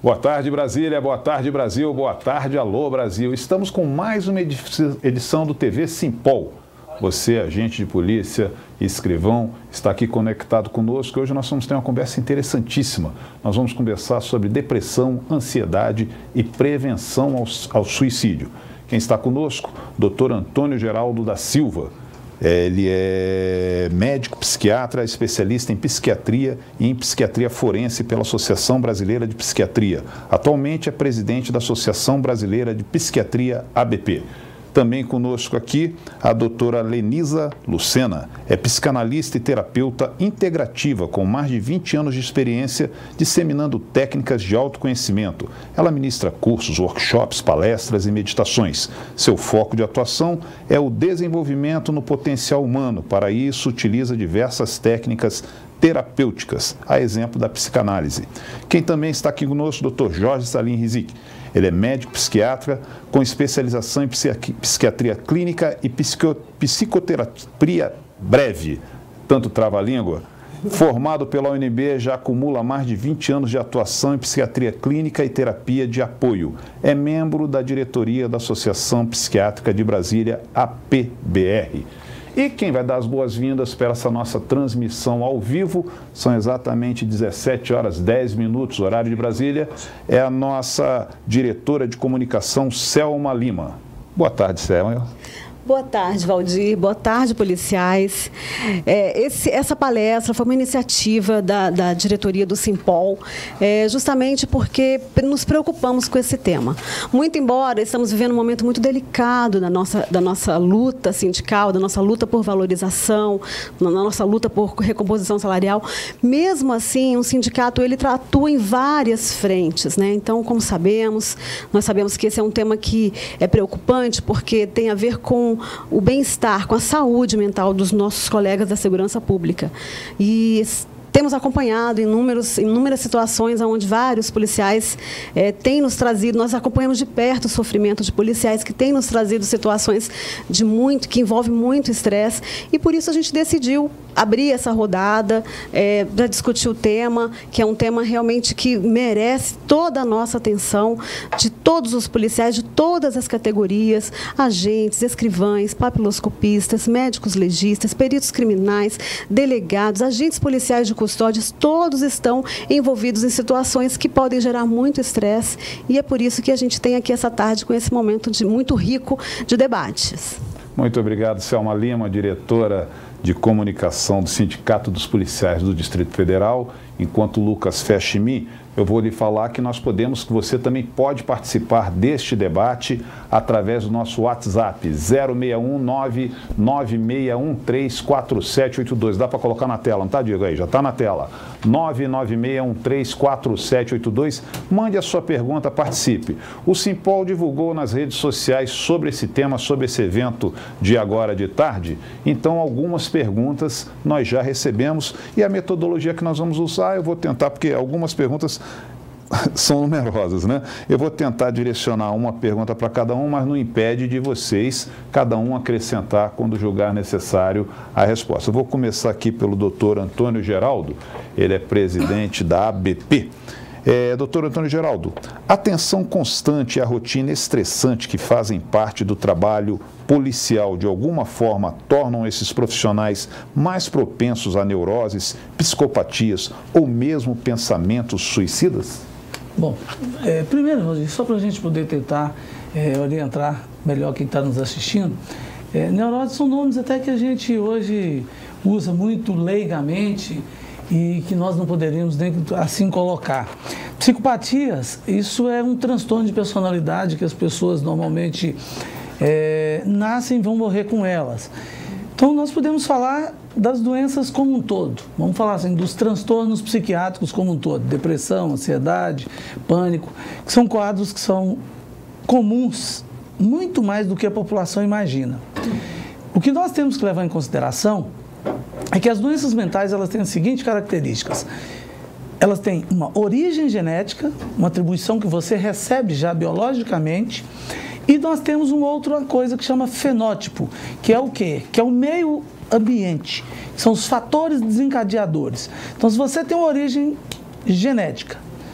Boa tarde, Brasília, boa tarde, Brasil, boa tarde, alô, Brasil. Estamos com mais uma edição do TV Simpol. Você, agente de polícia, escrivão, está aqui conectado conosco. Hoje nós vamos ter uma conversa interessantíssima. Nós vamos conversar sobre depressão, ansiedade e prevenção ao suicídio. Quem está conosco? Dr. Antônio Geraldo da Silva. Ele é médico, psiquiatra, especialista em psiquiatria e em psiquiatria forense pela Associação Brasileira de Psiquiatria. Atualmente é presidente da Associação Brasileira de Psiquiatria, ABP. Também conosco aqui a doutora Lenisa Lucena, é psicanalista e terapeuta integrativa com mais de 20 anos de experiência disseminando técnicas de autoconhecimento. Ela ministra cursos, workshops, palestras e meditações. Seu foco de atuação é o desenvolvimento no potencial humano. Para isso, utiliza diversas técnicas terapêuticas, a exemplo da psicanálise. Quem também está aqui conosco, Dr. Jorge Salim Rizik. Ele é médico psiquiatra com especialização em psiquiatria clínica e psicoterapia breve, tanto trava-língua. Formado pela UNB, já acumula mais de 20 anos de atuação em psiquiatria clínica e terapia de apoio. É membro da diretoria da Associação Psiquiátrica de Brasília, APBR. E quem vai dar as boas-vindas para essa nossa transmissão ao vivo, são exatamente 17 horas 10 minutos, horário de Brasília, é a nossa diretora de comunicação, Selma Lima. Boa tarde, Selma. Boa tarde, Valdir. Boa tarde, policiais. Essa palestra foi uma iniciativa da diretoria do Simpol, justamente porque nos preocupamos com esse tema. Muito embora estamos vivendo um momento muito delicado da nossa luta sindical, da nossa luta por valorização, na nossa luta por recomposição salarial, mesmo assim, um sindicato ele atua em várias frentes, né? Então, como nós sabemos que esse é um tema que é preocupante porque tem a ver com o bem-estar, com a saúde mental dos nossos colegas da segurança pública. E temos acompanhado inúmeras situações onde vários policiais têm nos trazido, nós acompanhamos de perto o sofrimento de policiais que têm nos trazido situações que envolvem muito estresse, e por isso a gente decidiu abrir essa rodada para discutir o tema, que é um tema realmente que merece toda a nossa atenção, de todos os policiais, de todas as categorias, agentes, escrivães, papiloscopistas, médicos legistas, peritos criminais, delegados, agentes policiais de custódias, todos estão envolvidos em situações que podem gerar muito estresse, e é por isso que a gente tem aqui essa tarde com esse momento muito rico de debates. Muito obrigado, Selma Lima, diretora de comunicação do Sindicato dos Policiais do Distrito Federal. Enquanto o Lucas fecha em mim, eu vou lhe falar que que você também pode participar deste debate através do nosso WhatsApp, 061-996134782. Dá para colocar na tela, não tá, Diego? Aí, já está na tela. 996134782. Mande a sua pergunta, participe. O Simpol divulgou nas redes sociais sobre esse tema, sobre esse evento de agora de tarde. Então, algumas perguntas nós já recebemos e a metodologia que nós vamos usar, eu vou tentar, porque algumas perguntas são numerosas, né? Eu vou tentar direcionar uma pergunta para cada um, mas não impede de vocês, cada um, acrescentar quando julgar necessário a resposta. Eu vou começar aqui pelo doutor Antônio Geraldo, ele é presidente da ABP. Doutor Antônio Geraldo, a tensão constante e a rotina estressante que fazem parte do trabalho policial, de alguma forma, tornam esses profissionais mais propensos a neuroses, psicopatias ou mesmo pensamentos suicidas? Bom, primeiro, só para a gente poder tentar orientar melhor quem está nos assistindo, neuroses são nomes até que a gente hoje usa muito leigamente e que nós não poderíamos nem assim colocar. Psicopatias, isso é um transtorno de personalidade que as pessoas normalmente nascem e vão morrer com elas. Então, nós podemos falar das doenças como um todo. Vamos falar assim, dos transtornos psiquiátricos como um todo. Depressão, ansiedade, pânico, que são quadros que são comuns, muito mais do que a população imagina. O que nós temos que levar em consideração é que as doenças mentais elas têm as seguintes características. Elas têm uma origem genética, uma atribuição que você recebe já biologicamente, e nós temos uma outra coisa que chama fenótipo, que é o quê? Que é o meio ambiente, que são os fatores desencadeadores. Então, se você tem uma origem genética,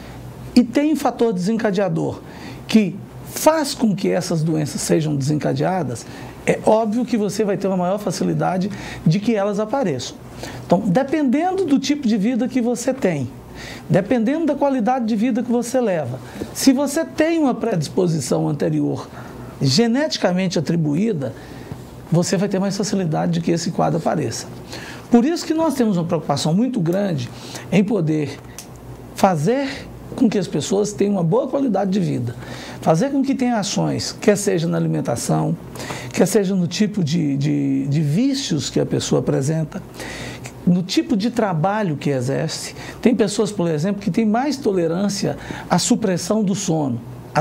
e tem fator desencadeador que faz com que essas doenças sejam desencadeadas, é óbvio que você vai ter uma maior facilidade de que elas apareçam. Então, dependendo do tipo de vida que você tem, dependendo da qualidade de vida que você leva, se você tem uma predisposição anterior geneticamente atribuída, você vai ter mais facilidade de que esse quadro apareça. Por isso que nós temos uma preocupação muito grande em poder fazer com que as pessoas tenham uma boa qualidade de vida, fazer com que tenham ações, quer seja na alimentação, quer seja no tipo de vícios que a pessoa apresenta, no tipo de trabalho que exerce. Tem pessoas, por exemplo, que têm mais tolerância à supressão do sono, a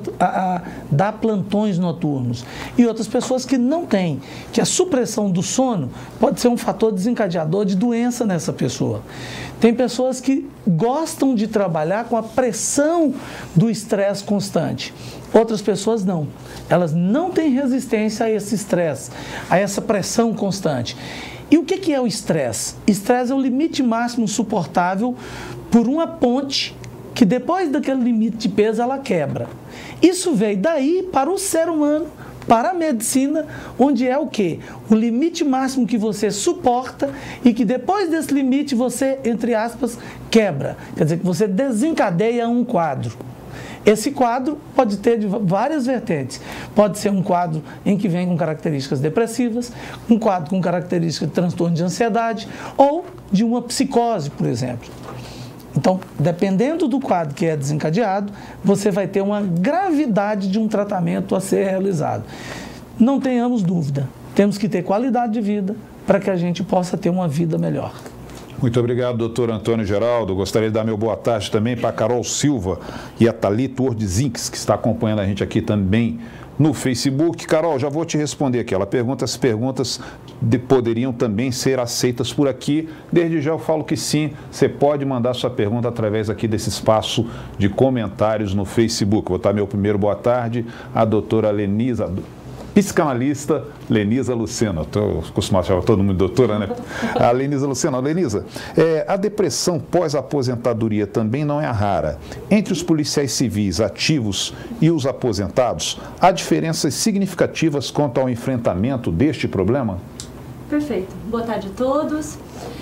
dar plantões noturnos, e outras pessoas que não têm, que a supressão do sono pode ser um fator desencadeador de doença nessa pessoa. Tem pessoas que gostam de trabalhar com a pressão do estresse constante, outras pessoas não. Elas não têm resistência a esse estresse, a essa pressão constante. E o que é o estresse? Estresse é o limite máximo suportável por uma ponte que depois daquele limite de peso ela quebra. Isso veio daí para o ser humano, para a medicina, onde é o quê? O limite máximo que você suporta e que depois desse limite você, entre aspas, quebra. Quer dizer, que você desencadeia um quadro. Esse quadro pode ter de várias vertentes. Pode ser um quadro em que vem com características depressivas, um quadro com características de transtorno de ansiedade ou de uma psicose, por exemplo. Então, dependendo do quadro que é desencadeado, você vai ter uma gravidade de um tratamento a ser realizado. Não tenhamos dúvida, temos que ter qualidade de vida para que a gente possa ter uma vida melhor. Muito obrigado, doutor Antônio Geraldo. Gostaria de dar meu boa tarde também para a Carol Silva e a Thalita Ordzinks, que está acompanhando a gente aqui também no Facebook. Carol, já vou te responder aqui. Ela pergunta se perguntas poderiam também ser aceitas por aqui. Desde já eu falo que sim, você pode mandar sua pergunta através aqui desse espaço de comentários no Facebook. Vou dar meu primeiro boa tarde à doutora Lenisa, psicanalista Lenisa Lucena. Estou acostumado a chamar todo mundo de doutora, né? A Lenisa Lucena. Lenisa, a depressão pós-aposentadoria também não é rara. Entre os policiais civis ativos e os aposentados, há diferenças significativas quanto ao enfrentamento deste problema? Perfeito. Boa tarde a todos.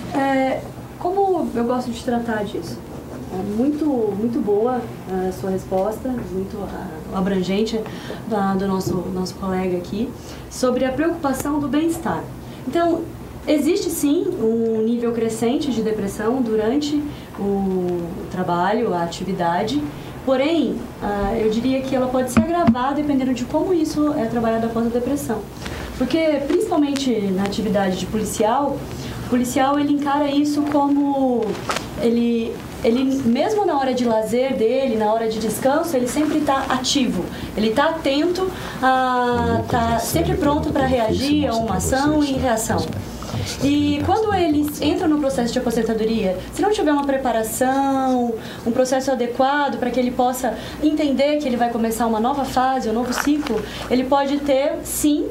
Como eu gosto de tratar disso? Muito boa a sua resposta, muito abrangente do nosso colega aqui, sobre a preocupação do bem-estar. Então, existe sim um nível crescente de depressão durante o trabalho, a atividade, porém, eu diria que ela pode ser agravada dependendo de como isso é trabalhado após a depressão. Porque, principalmente na atividade de policial, o policial ele encara isso como ele mesmo na hora de lazer dele, na hora de descanso, ele sempre está ativo, ele está atento, está sempre pronto para reagir a uma ação e reação. E quando eles entram no processo de aposentadoria, se não tiver uma preparação, um processo adequado para que ele possa entender que ele vai começar uma nova fase, um novo ciclo, ele pode ter, sim,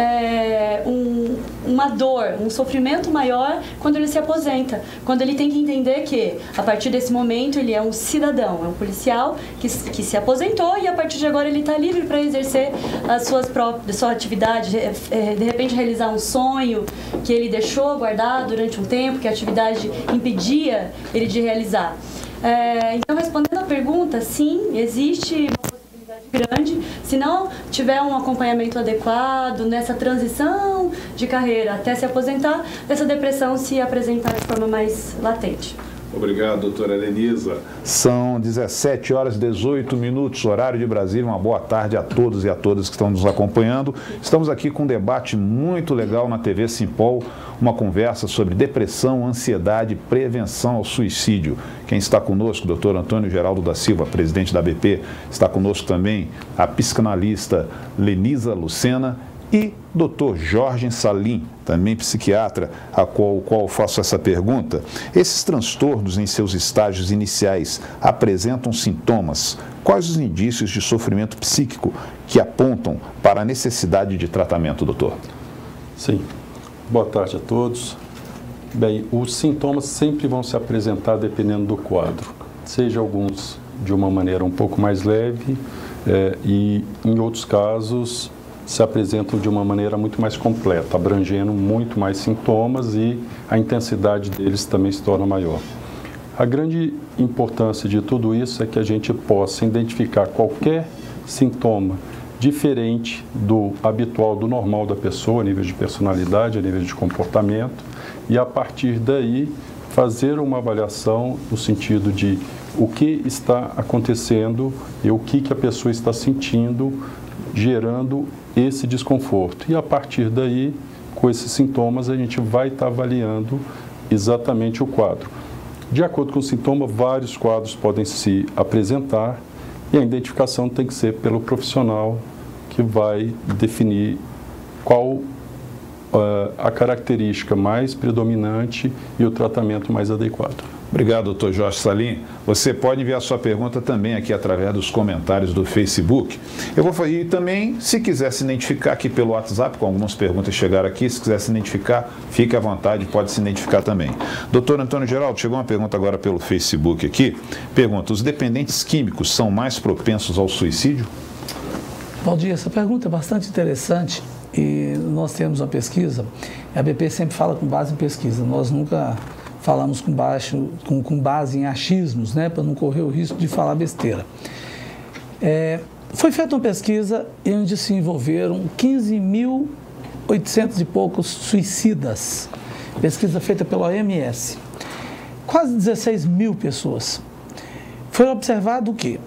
uma dor, um sofrimento maior quando ele se aposenta. Quando ele tem que entender que, a partir desse momento, ele é um cidadão, é um policial que se aposentou e, a partir de agora, ele está livre para exercer a sua atividade, de repente realizar um sonho que ele deixou guardado durante um tempo, que a atividade impedia ele de realizar. Então, respondendo à pergunta, sim, existe uma possibilidade grande, se não tiver um acompanhamento adequado nessa transição de carreira até se aposentar, dessa depressão se apresentar de forma mais latente. Obrigado, doutora Lenisa. São 17 horas e 18 minutos, horário de Brasília. Uma boa tarde a todos e a todas que estão nos acompanhando. Estamos aqui com um debate muito legal na TV Simpol, uma conversa sobre depressão, ansiedade e prevenção ao suicídio. Quem está conosco, doutor Antônio Geraldo da Silva, presidente da ABP, está conosco também a psicanalista Lenisa Lucena e Dr. Jorge Salim, também psiquiatra, ao qual faço essa pergunta. Esses transtornos em seus estágios iniciais apresentam sintomas? Quais os indícios de sofrimento psíquico que apontam para a necessidade de tratamento, doutor? Sim. Boa tarde a todos. Bem, os sintomas sempre vão se apresentar dependendo do quadro, seja alguns de uma maneira um pouco mais leve e, em outros casos, se apresentam de uma maneira muito mais completa, abrangendo muito mais sintomas e a intensidade deles também se torna maior. A grande importância de tudo isso é que a gente possa identificar qualquer sintoma diferente do habitual, do normal da pessoa, a nível de personalidade, a nível de comportamento, e a partir daí fazer uma avaliação no sentido de o que está acontecendo e o que a pessoa está sentindo, gerando esse desconforto. E a partir daí, com esses sintomas, a gente vai estar avaliando exatamente o quadro. De acordo com o sintoma, vários quadros podem se apresentar e a identificação tem que ser pelo profissional que vai definir qual a característica mais predominante e o tratamento mais adequado. Obrigado, doutor Jorge Salim. Você pode enviar sua pergunta também aqui através dos comentários do Facebook. Eu vou fazer e também, se quiser se identificar aqui pelo WhatsApp, com algumas perguntas chegaram aqui, se quiser se identificar, fique à vontade, pode se identificar também. Doutor Antônio Geraldo, chegou uma pergunta agora pelo Facebook aqui. Pergunta, os dependentes químicos são mais propensos ao suicídio? Valdir, essa pergunta é bastante interessante e nós temos uma pesquisa, a BP sempre fala com base em pesquisa, nós nunca falamos com base em achismos, né, para não correr o risco de falar besteira. Foi feita uma pesquisa onde se envolveram 15.800 e poucos suicidas, pesquisa feita pela OMS, quase 16 mil pessoas. Foi observado que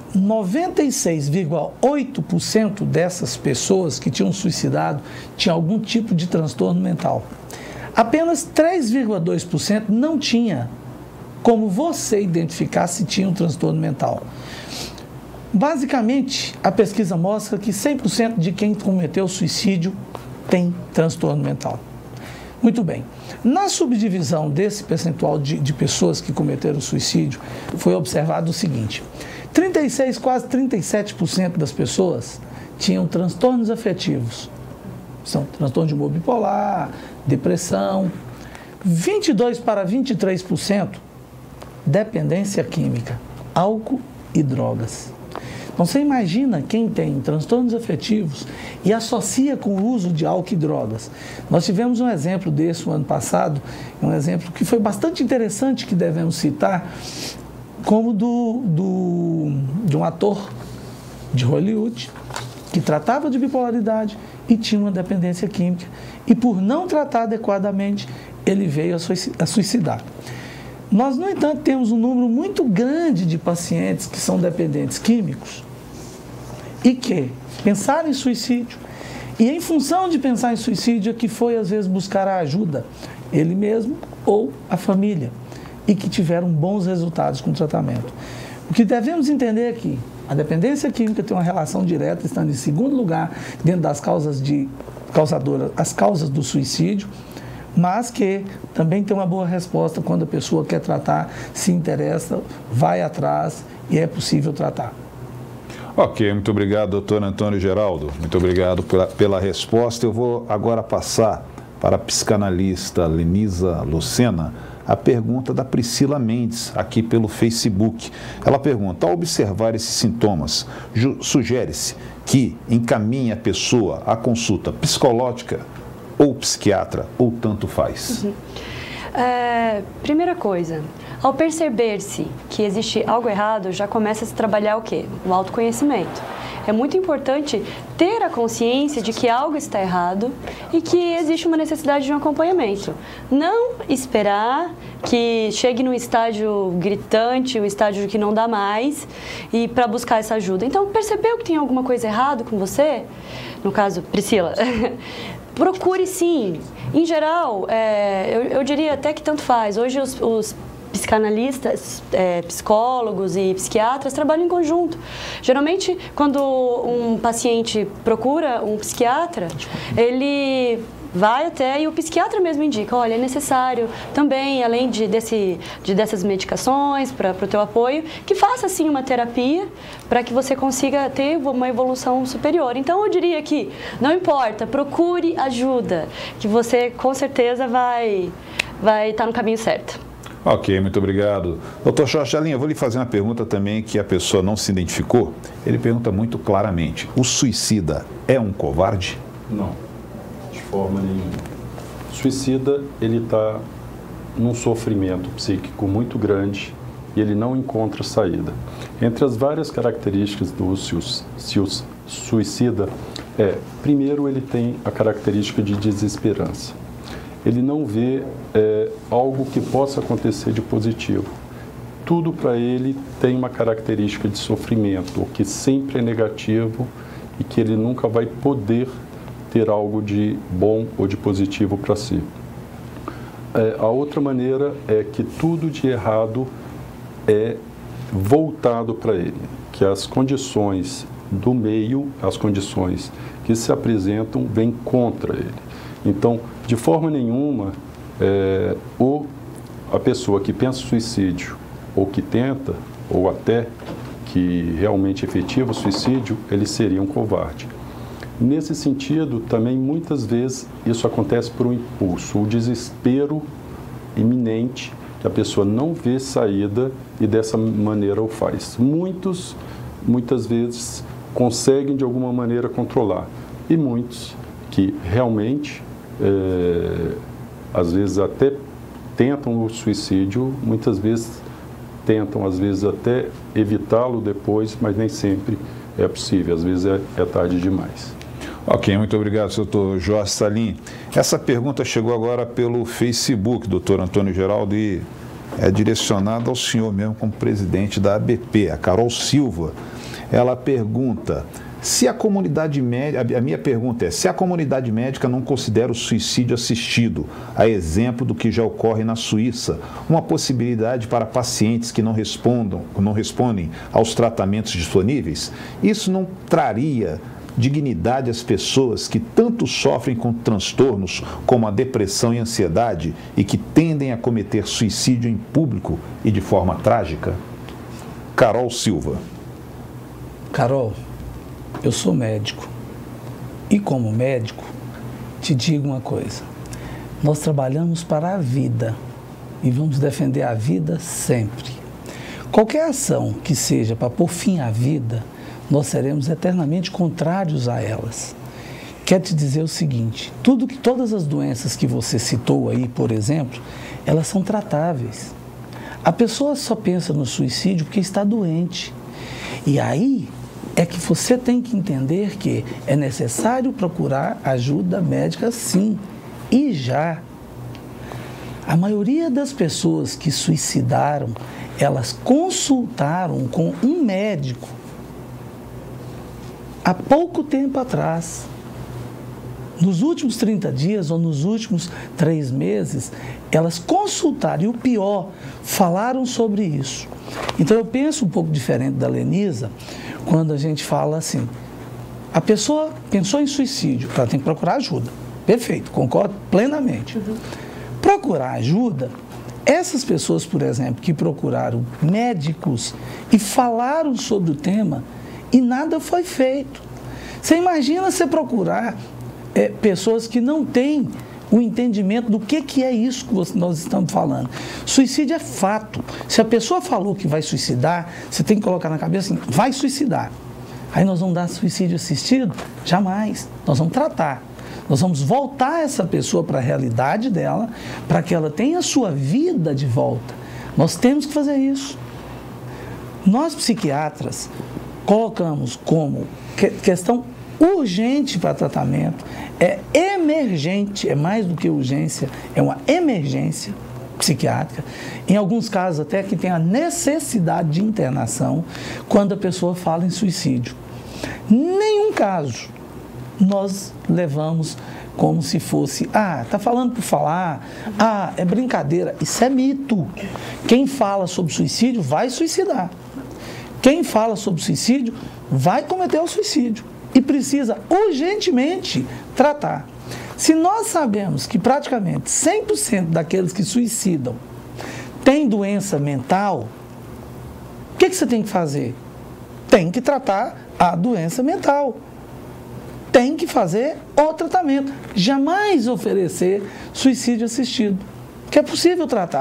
96,8% dessas pessoas que tinham suicidado tinham algum tipo de transtorno mental. Apenas 3,2% não tinha como você identificar se tinha um transtorno mental. Basicamente, a pesquisa mostra que 100% de quem cometeu suicídio tem transtorno mental. Muito bem. Na subdivisão desse percentual de pessoas que cometeram suicídio, foi observado o seguinte: 36, quase 37% das pessoas tinham transtornos afetivos. São transtorno de humor bipolar, depressão. 22 para 23% dependência química, álcool e drogas. Então, você imagina quem tem transtornos afetivos e associa com o uso de álcool e drogas. Nós tivemos um exemplo desse no ano passado, um exemplo que foi bastante interessante, que devemos citar, como de um ator de Hollywood que tratava de bipolaridade e tinha uma dependência química. E por não tratar adequadamente, ele veio a suicidar. Nós, no entanto, temos um número muito grande de pacientes que são dependentes químicos e que pensaram em suicídio. E em função de pensar em suicídio é que foi, às vezes, buscar a ajuda, ele mesmo ou a família, e que tiveram bons resultados com o tratamento. O que devemos entender é que a dependência química tem uma relação direta, estando em segundo lugar dentro das causas as causas do suicídio, mas que também tem uma boa resposta quando a pessoa quer tratar, se interessa, vai atrás e é possível tratar. Ok, muito obrigado, doutor Antônio Geraldo. Muito obrigado pela resposta. Eu vou agora passar para a psicanalista Lenisa Lucena a pergunta da Priscila Mendes, aqui pelo Facebook. Ela pergunta, ao observar esses sintomas, sugere-se que encaminhe a pessoa à consulta psicológica ou psiquiatra, ou tanto faz? Primeira coisa, ao perceber-se que existe algo errado, já começa a se trabalhar o quê? O autoconhecimento. É muito importante ter a consciência de que algo está errado e que existe uma necessidade de um acompanhamento. Não esperar que chegue num estágio gritante, um estágio que não dá mais, e para buscar essa ajuda. Então, percebeu que tem alguma coisa errada com você? No caso, Priscila, procure sim. Em geral, eu diria até que tanto faz. Hoje os psicanalistas, psicólogos e psiquiatras trabalham em conjunto. Geralmente, quando um paciente procura um psiquiatra, ele vai até e o psiquiatra mesmo indica, olha, é necessário também, além dessas medicações para o teu apoio, que faça sim uma terapia para que você consiga ter uma evolução superior. Então, eu diria que não importa, procure ajuda, que você com certeza vai estar no caminho certo. Ok, muito obrigado. Doutor Jorge Alinha, eu vou lhe fazer uma pergunta também que a pessoa não se identificou. Ele pergunta muito claramente: o suicida é um covarde? Não, de forma nenhuma. O suicida, ele está num sofrimento psíquico muito grande e ele não encontra saída. Entre as várias características do suicida, primeiro, ele tem a característica de desesperança. Ele não vê algo que possa acontecer de positivo. Tudo para ele tem uma característica de sofrimento, o que sempre é negativo e que ele nunca vai poder ter algo de bom ou de positivo para si. A outra maneira é que tudo de errado é voltado para ele, que as condições do meio, as condições que se apresentam, vêm contra ele. Então, de forma nenhuma, a pessoa que pensa em suicídio, ou que tenta, ou até que realmente efetiva o suicídio, ele seria um covarde. Nesse sentido, também muitas vezes isso acontece por um impulso, o desespero iminente, que a pessoa não vê saída e dessa maneira o faz. Muitas vezes conseguem de alguma maneira controlar, e muitos que realmente, às vezes até tentam o suicídio, muitas vezes tentam, às vezes até evitá-lo depois, mas nem sempre é possível, às vezes é tarde demais. Ok, muito obrigado, doutor Jorge Salim. Essa pergunta chegou agora pelo Facebook, doutor Antônio Geraldo, e é direcionada ao senhor mesmo como presidente da ABP, a Carol Silva. Ela pergunta: se a comunidade médica, a minha pergunta é, se a comunidade médica não considera o suicídio assistido, a exemplo do que já ocorre na Suíça, uma possibilidade para pacientes que não respondem aos tratamentos disponíveis, isso não traria dignidade às pessoas que tanto sofrem com transtornos como a depressão e a ansiedade e que tendem a cometer suicídio em público e de forma trágica? Carol Silva. Carol, eu sou médico e, como médico, te digo uma coisa: nós trabalhamos para a vida e vamos defender a vida sempre. Qualquer ação que seja para pôr fim à vida, nós seremos eternamente contrários a elas. Quero te dizer o seguinte: todas as doenças que você citou aí, por exemplo, elas são tratáveis. A pessoa só pensa no suicídio porque está doente. E aí é que você tem que entender que é necessário procurar ajuda médica, sim, e já. A maioria das pessoas que suicidaram, elas consultaram com um médico há pouco tempo atrás. Nos últimos 30 dias ou nos últimos 3 meses, elas consultaram, e o pior, falaram sobre isso. Então eu penso um pouco diferente da Lenisa, quando a gente fala assim: a pessoa pensou em suicídio, ela tem que procurar ajuda. Perfeito, concordo plenamente. Procurar ajuda, essas pessoas, por exemplo, que procuraram médicos e falaram sobre o tema e nada foi feito. Você imagina você procurar pessoas que não têm o entendimento do que é isso que nós estamos falando. Suicídio é fato. Se a pessoa falou que vai suicidar, você tem que colocar na cabeça assim: vai suicidar. Aí nós vamos dar suicídio assistido? Jamais. Nós vamos tratar. Nós vamos voltar essa pessoa para a realidade dela, para que ela tenha a sua vida de volta. Nós temos que fazer isso. Nós, psiquiatras, colocamos como questão urgente para tratamento, é emergente, é mais do que urgência, é uma emergência psiquiátrica, em alguns casos até que tem a necessidade de internação quando a pessoa fala em suicídio. Nenhum caso nós levamos como se fosse: está falando por falar, é brincadeira. Isso é mito. Quem fala sobre suicídio vai suicidar. Quem fala sobre suicídio vai cometer o suicídio e precisa urgentemente tratar. Se nós sabemos que praticamente 100% daqueles que suicidam têm doença mental, o que você tem que fazer? Tem que tratar a doença mental. Tem que fazer o tratamento. Jamais oferecer suicídio assistido, que é possível tratar.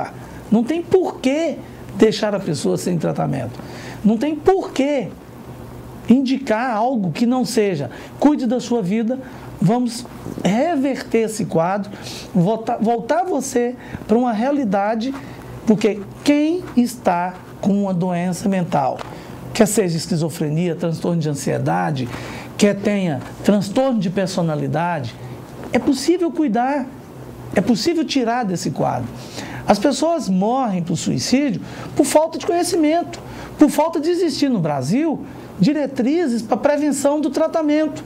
Não tem por que deixar a pessoa sem tratamento. Não tem por que indicar algo que não seja. Cuide da sua vida, vamos reverter esse quadro, voltar você para uma realidade, porque quem está com uma doença mental, quer seja esquizofrenia, transtorno de ansiedade, quer tenha transtorno de personalidade, é possível cuidar, é possível tirar desse quadro. As pessoas morrem por suicídio por falta de conhecimento, por falta de existir no Brasil diretrizes para prevenção do tratamento.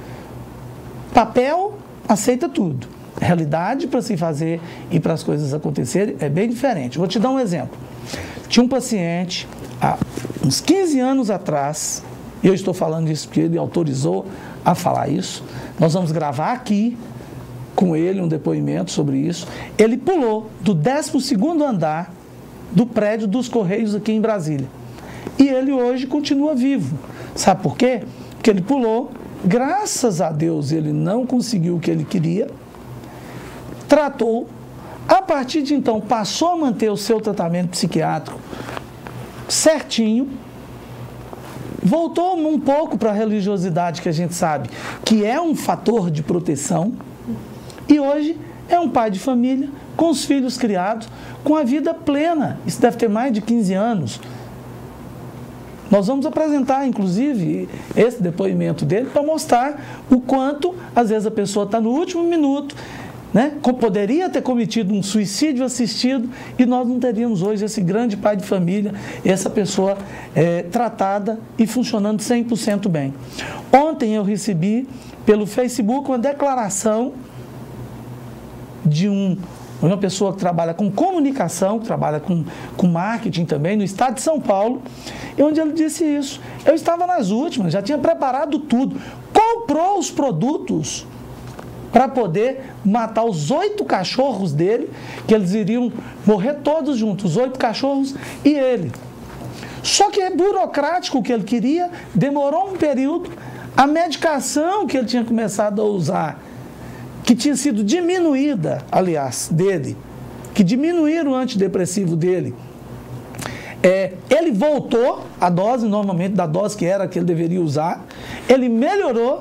Papel aceita tudo. Realidade, para se fazer e para as coisas acontecerem, é bem diferente. Vou te dar um exemplo. Tinha um paciente, há uns 15 anos atrás, e eu estou falando isso porque ele autorizou a falar isso, nós vamos gravar aqui com ele um depoimento sobre isso. Ele pulou do 12º andar do prédio dos Correios aqui em Brasília. E ele hoje continua vivo. Sabe por quê? Porque ele pulou, graças a Deus ele não conseguiu o que ele queria, tratou, a partir de então passou a manter o seu tratamento psiquiátrico certinho, voltou um pouco para a religiosidade, que a gente sabe que é um fator de proteção, e hoje é um pai de família, com os filhos criados, com a vida plena. Isso deve ter mais de 15 anos. Nós vamos apresentar, inclusive, esse depoimento dele para mostrar o quanto, às vezes, a pessoa está no último minuto, né? Poderia ter cometido um suicídio assistido e nós não teríamos hoje esse grande pai de família, essa pessoa tratada e funcionando 100% bem. Ontem eu recebi pelo Facebook uma declaração de uma pessoa que trabalha com comunicação, que trabalha com marketing também, no estado de São Paulo, e onde ele disse isso. Eu estava nas últimas, já tinha preparado tudo, comprou os produtos para poder matar os 8 cachorros dele, que eles iriam morrer todos juntos, os 8 cachorros e ele. Só que é burocrático o que ele queria, demorou um período, a medicação que ele tinha começado a usar, que tinha sido diminuída, aliás, dele, que diminuíram o antidepressivo dele, ele voltou a dose, normalmente da dose que era que ele deveria usar, ele melhorou,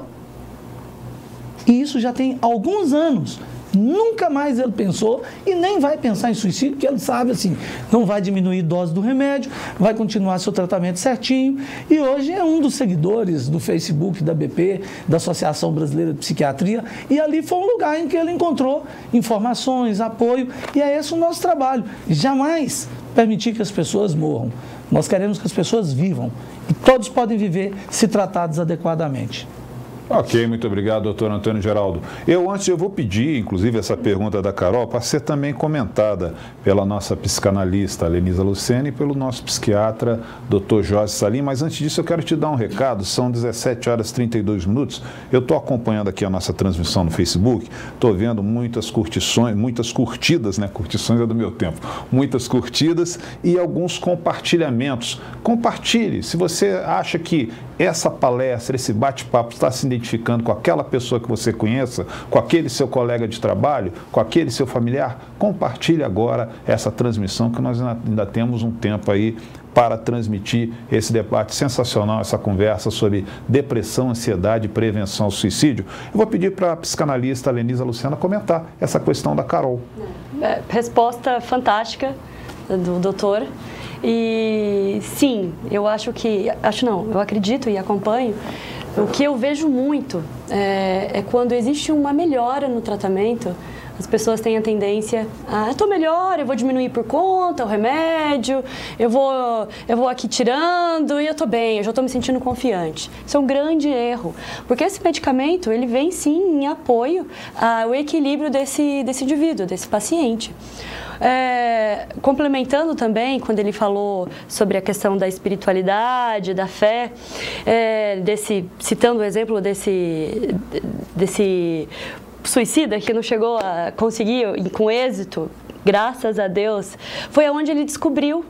e isso já tem alguns anos. Nunca mais ele pensou e nem vai pensar em suicídio, porque ele sabe assim, não vai diminuir a dose do remédio, vai continuar seu tratamento certinho, e hoje é um dos seguidores do Facebook da BP, da Associação Brasileira de Psiquiatria, e ali foi um lugar em que ele encontrou informações, apoio, e é esse o nosso trabalho. Jamais permitir que as pessoas morram. Nós queremos que as pessoas vivam, e todos podem viver se tratados adequadamente. Ok, muito obrigado, doutor Antônio Geraldo. Eu vou pedir, inclusive, essa pergunta da Carol para ser também comentada pela nossa psicanalista Lenisa Lucena e pelo nosso psiquiatra, doutor Jorge Salim, mas antes disso eu quero te dar um recado, são 17h32. Eu estou acompanhando aqui a nossa transmissão no Facebook, estou vendo muitas curtidas, né? Curtições é do meu tempo, muitas curtidas e alguns compartilhamentos. Compartilhe, se você acha que essa palestra, esse bate-papo está se identificando com aquela pessoa que você conheça, com aquele seu colega de trabalho, com aquele seu familiar, compartilhe agora essa transmissão, que nós ainda temos um tempo aí para transmitir esse debate sensacional, essa conversa sobre depressão, ansiedade e prevenção ao suicídio. Eu vou pedir para a psicanalista Lenisa Lucena comentar essa questão da Carol. Resposta fantástica do doutor. E sim, eu acredito e acompanho. O que eu vejo muito é quando existe uma melhora no tratamento, as pessoas têm a tendência a, estou melhor, eu vou diminuir por conta, o remédio, eu vou aqui tirando e eu estou bem, eu já estou me sentindo confiante. Isso é um grande erro, porque esse medicamento, ele vem sim em apoio ao equilíbrio desse indivíduo, desse paciente. Complementando também, quando ele falou sobre a questão da espiritualidade, da fé, citando o exemplo desse suicida que não chegou a conseguir com êxito, graças a Deus, foi onde ele descobriu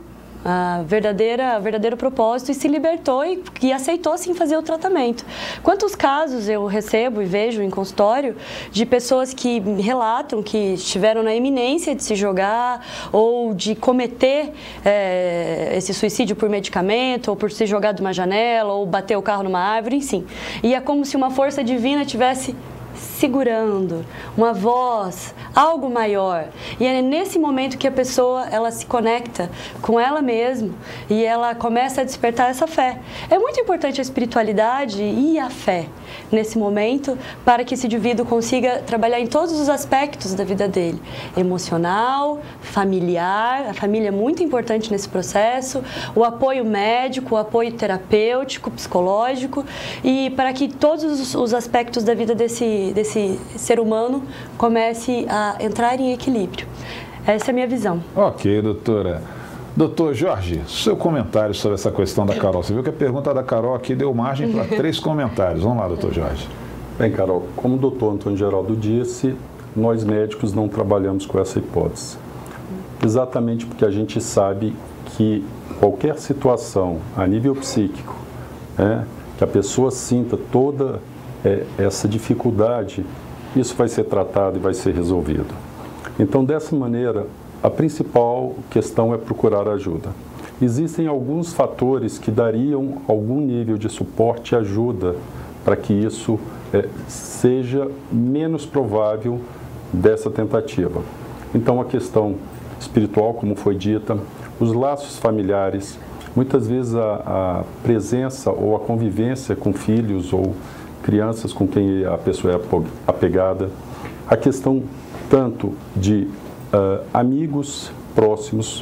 verdadeiro propósito e se libertou e aceitou sim fazer o tratamento. Quantos casos eu recebo e vejo em consultório de pessoas que relatam que estiveram na iminência de se jogar ou de cometer esse suicídio por medicamento ou por se jogar de uma janela ou bater o carro numa árvore, enfim. E é como se uma força divina tivesse segurando, uma voz, algo maior. E é nesse momento que a pessoa, ela se conecta com ela mesma e ela começa a despertar essa fé. É muito importante a espiritualidade e a fé nesse momento para que esse indivíduo consiga trabalhar em todos os aspectos da vida dele. Emocional, familiar, a família é muito importante nesse processo, o apoio médico, o apoio terapêutico, psicológico, e para que todos os aspectos da vida desse ser humano comece a entrar em equilíbrio. Essa é a minha visão. Ok, doutora. Doutor Jorge, seu comentário sobre essa questão da Carol. Você viu que a pergunta da Carol aqui deu margem para 3 comentários. Vamos lá, doutor Jorge. Bem, Carol, como o doutor Antônio Geraldo disse, nós médicos não trabalhamos com essa hipótese. Exatamente porque a gente sabe que qualquer situação a nível psíquico, que a pessoa sinta toda essa dificuldade, isso vai ser tratado e vai ser resolvido. Então, dessa maneira, a principal questão é procurar ajuda. Existem alguns fatores que dariam algum nível de suporte e ajuda para que isso seja menos provável dessa tentativa. Então, a questão espiritual, como foi dita, os laços familiares, muitas vezes a presença ou a convivência com filhos ou crianças com quem a pessoa é apegada, a questão tanto de amigos próximos,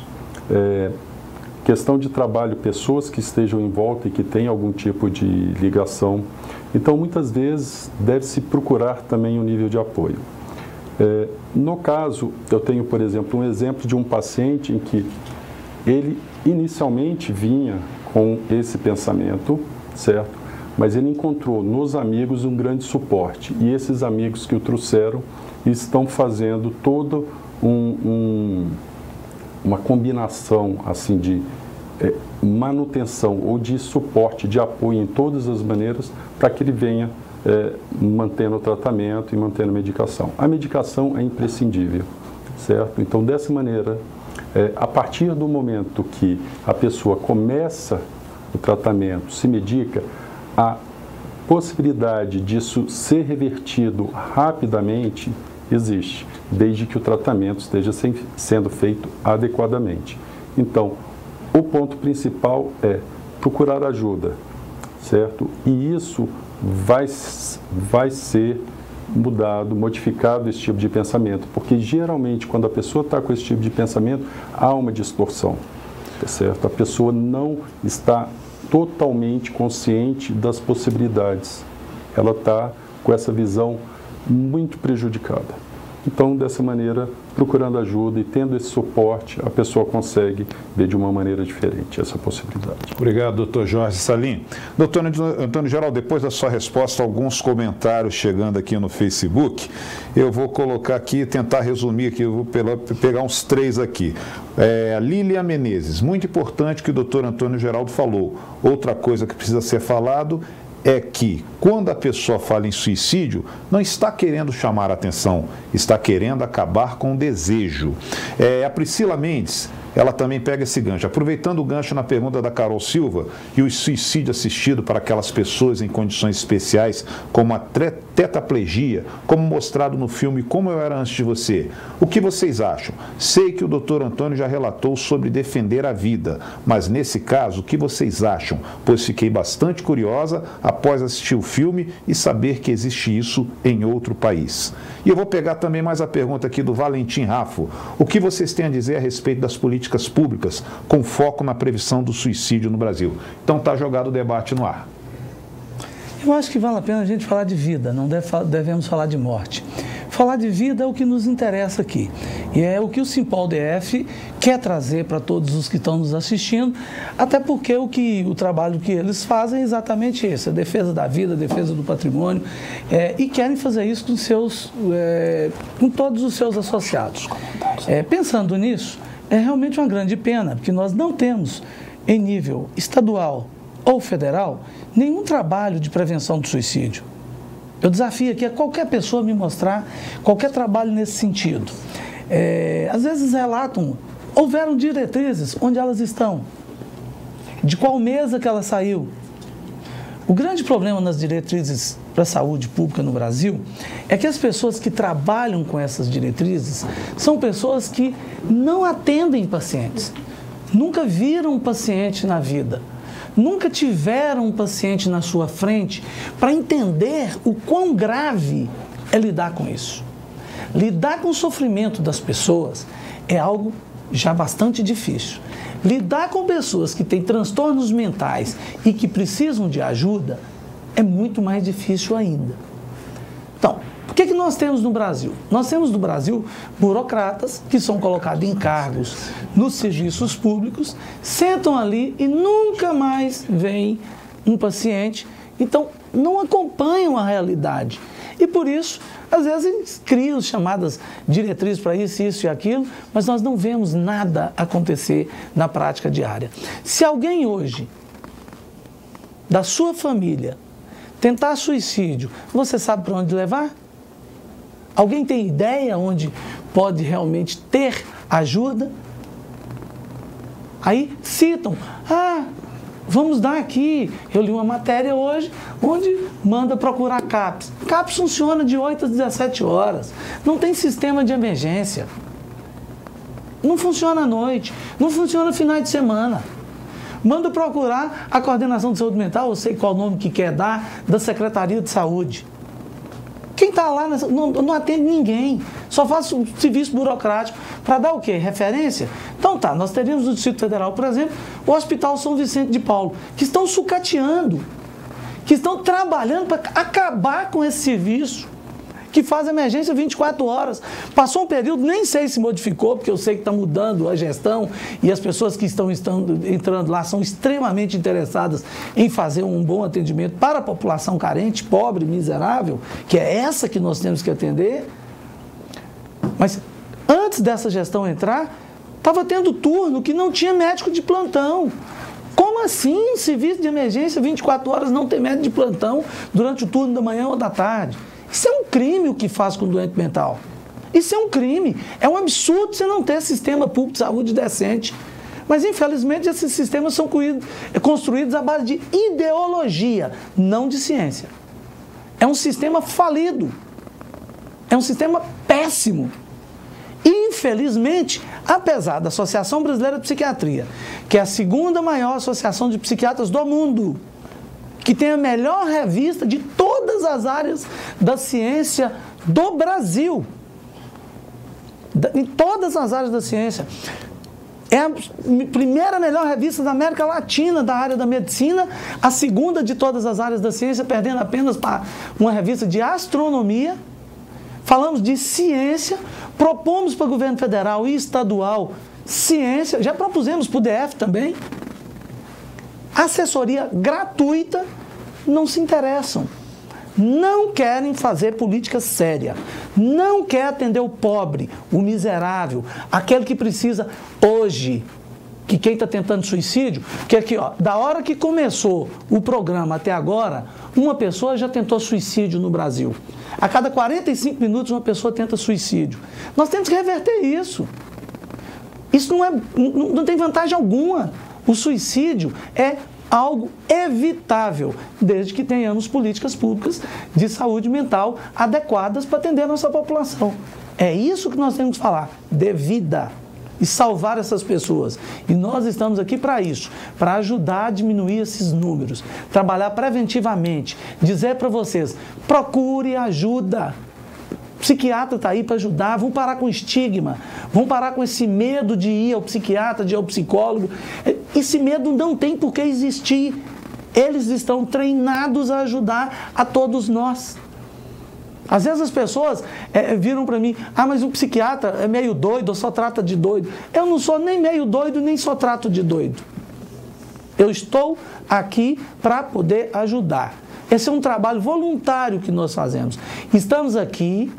questão de trabalho, pessoas que estejam em volta e que têm algum tipo de ligação. Então, muitas vezes, deve-se procurar também um nível de apoio. No caso, eu tenho, por exemplo, um exemplo de um paciente em que ele inicialmente vinha com esse pensamento, certo? Mas ele encontrou nos amigos um grande suporte. E esses amigos que o trouxeram estão fazendo toda uma combinação assim, de manutenção ou de suporte, de apoio em todas as maneiras para que ele venha mantendo o tratamento e mantendo a medicação. A medicação é imprescindível, certo? Então, dessa maneira, a partir do momento que a pessoa começa o tratamento, se medica, a possibilidade disso ser revertido rapidamente existe, desde que o tratamento esteja sendo feito adequadamente. Então, o ponto principal é procurar ajuda, certo? E isso vai ser mudado, modificado esse tipo de pensamento, porque geralmente quando a pessoa está com esse tipo de pensamento, há uma distorção, certo? A pessoa não está totalmente consciente das possibilidades. Ela está com essa visão muito prejudicada. Então, dessa maneira, procurando ajuda e tendo esse suporte, a pessoa consegue ver de uma maneira diferente essa possibilidade. Obrigado, doutor Jorge Salim. Doutor Antônio Geraldo, depois da sua resposta, alguns comentários chegando aqui no Facebook. Eu vou colocar aqui, tentar resumir aqui, eu vou pegar uns 3 aqui. Lília Menezes, muito importante que o doutor Antônio Geraldo falou. Outra coisa que precisa ser falado é que, quando a pessoa fala em suicídio, não está querendo chamar a atenção, está querendo acabar com o desejo. A Priscila Mendes, ela também pega esse gancho. Aproveitando o gancho na pergunta da Carol Silva e o suicídio assistido para aquelas pessoas em condições especiais, como a tetraplegia, como mostrado no filme Como Eu Era Antes de Você. O que vocês acham? Sei que o doutor Antônio já relatou sobre defender a vida, mas nesse caso, o que vocês acham? Pois fiquei bastante curiosa após assistir o filme e saber que existe isso em outro país. E eu vou pegar também mais a pergunta aqui do Valentim Raffo. O que vocês têm a dizer a respeito das políticas públicas com foco na prevenção do suicídio no Brasil? Então está jogado o debate no ar. Eu acho que vale a pena a gente falar de vida, não devemos falar de morte. Falar de vida é o que nos interessa aqui. E é o que o Simpol DF quer trazer para todos os que estão nos assistindo, até porque o trabalho que eles fazem é exatamente esse, a defesa da vida, a defesa do patrimônio, e querem fazer isso com todos os seus associados. Pensando nisso, é realmente uma grande pena, porque nós não temos, em nível estadual ou federal, nenhum trabalho de prevenção do suicídio. Eu desafio aqui a qualquer pessoa me mostrar qualquer trabalho nesse sentido. Às vezes relatam, houveram diretrizes, onde elas estão, de qual mesa que ela saiu. O grande problema nas diretrizes para a saúde pública no Brasil é que as pessoas que trabalham com essas diretrizes são pessoas que não atendem pacientes, nunca viram um paciente na vida, nunca tiveram um paciente na sua frente para entender o quão grave é lidar com isso. Lidar com o sofrimento das pessoas é algo já bastante difícil. Lidar com pessoas que têm transtornos mentais e que precisam de ajuda é muito mais difícil ainda. Então, o que nós temos no Brasil? Nós temos no Brasil burocratas que são colocados em cargos nos serviços públicos, sentam ali e nunca mais veem um paciente, então não acompanham a realidade. E por isso, às vezes, criam chamadas diretrizes para isso e aquilo, mas nós não vemos nada acontecer na prática diária. Se alguém hoje, da sua família, tentar suicídio, você sabe para onde levar? Alguém tem ideia onde pode realmente ter ajuda? Aí citam, vamos dar aqui, eu li uma matéria hoje, onde manda procurar CAPS. CAPS funciona de 8 às 17 horas, não tem sistema de emergência, não funciona à noite, não funciona final de semana. Manda procurar a coordenação de saúde mental, eu sei qual o nome que quer dar, da Secretaria de Saúde. Quem está lá não atende ninguém, só faz um serviço burocrático para dar o quê? Referência? Então tá, nós teríamos no Distrito Federal, por exemplo, o Hospital São Vicente de Paulo, que estão sucateando, que estão trabalhando para acabar com esse serviço, que faz emergência 24 horas. Passou um período, nem sei se modificou, porque eu sei que está mudando a gestão e as pessoas que estão entrando lá são extremamente interessadas em fazer um bom atendimento para a população carente, pobre, miserável, que é essa que nós temos que atender. Mas antes dessa gestão entrar, estava tendo turno que não tinha médico de plantão. Como assim um serviço de emergência 24 horas não tem médico de plantão durante o turno da manhã ou da tarde? Isso é um crime o que faz com o doente mental. Isso é um crime. É um absurdo você não ter sistema público de saúde decente. Mas, infelizmente, esses sistemas são construídos à base de ideologia, não de ciência. É um sistema falido. É um sistema péssimo. Infelizmente, apesar da Associação Brasileira de Psiquiatria, que é a segunda maior associação de psiquiatras do mundo, que tem a melhor revista de todas as áreas da ciência do Brasil, em todas as áreas da ciência, é a primeira melhor revista da América Latina da área da medicina, a segunda de todas as áreas da ciência, perdendo apenas para uma revista de astronomia. Falamos de ciência, propomos para o governo federal e estadual ciência, já propusemos para o DF também, assessoria gratuita, não se interessam. Não querem fazer política séria. Não quer atender o pobre, o miserável, aquele que precisa hoje, que quem está tentando suicídio, que aqui, da hora que começou o programa até agora, uma pessoa já tentou suicídio no Brasil. A cada 45 minutos uma pessoa tenta suicídio. Nós temos que reverter isso. Isso não tem vantagem alguma. O suicídio é algo evitável, desde que tenhamos políticas públicas de saúde mental adequadas para atender a nossa população. É isso que nós temos que falar, de vida, e salvar essas pessoas. E nós estamos aqui para isso, para ajudar a diminuir esses números, trabalhar preventivamente, dizer para vocês, procure ajuda. O psiquiatra está aí para ajudar, vamos parar com o estigma, vamos parar com esse medo de ir ao psiquiatra, de ir ao psicólogo. Esse medo não tem por que existir. Eles estão treinados a ajudar a todos nós. Às vezes as pessoas viram para mim, mas o psiquiatra é meio doido, ou só trata de doido. Eu não sou nem meio doido, nem só trato de doido. Eu estou aqui para poder ajudar. Esse é um trabalho voluntário que nós fazemos. Estamos aqui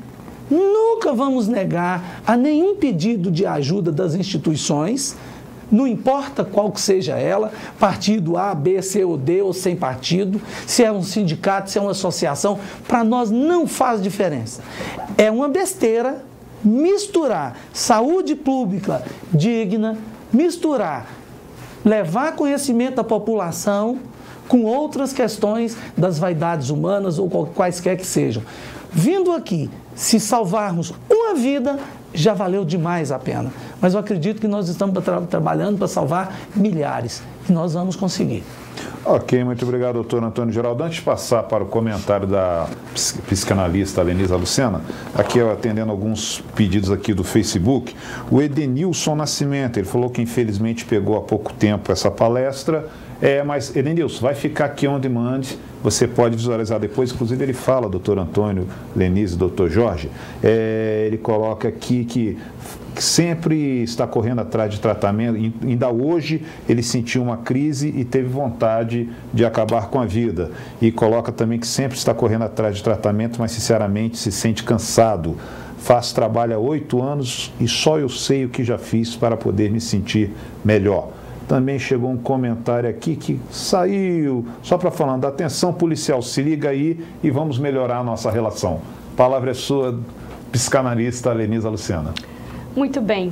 Nunca vamos negar a nenhum pedido de ajuda das instituições, não importa qual que seja ela, partido A, B, C ou D, ou sem partido, se é um sindicato, se é uma associação, para nós não faz diferença. É uma besteira misturar saúde pública digna, misturar, levar conhecimento da população com outras questões das vaidades humanas ou quaisquer que sejam. Vindo aqui, se salvarmos uma vida, já valeu demais a pena. Mas eu acredito que nós estamos trabalhando para salvar milhares. E nós vamos conseguir. Ok, muito obrigado, doutor Antônio Geraldo. Antes de passar para o comentário da psicanalista Lenisa Lucena, aqui eu atendendo alguns pedidos aqui do Facebook, o Edenilson Nascimento, ele falou que infelizmente pegou há pouco tempo essa palestra, mas Edenilson, vai ficar aqui on demand, você pode visualizar depois, inclusive ele fala, doutor Antônio, Lenise, doutor Jorge, ele coloca aqui que sempre está correndo atrás de tratamento, ainda hoje ele sentiu uma crise e teve vontade de acabar com a vida, e coloca também que sempre está correndo atrás de tratamento, mas sinceramente se sente cansado, faço trabalho há 8 anos e só eu sei o que já fiz para poder me sentir melhor. Também chegou um comentário aqui que saiu, só para falar, atenção policial, se liga aí e vamos melhorar a nossa relação. A palavra é sua, psicanalista Lenisa Lucena. Muito bem,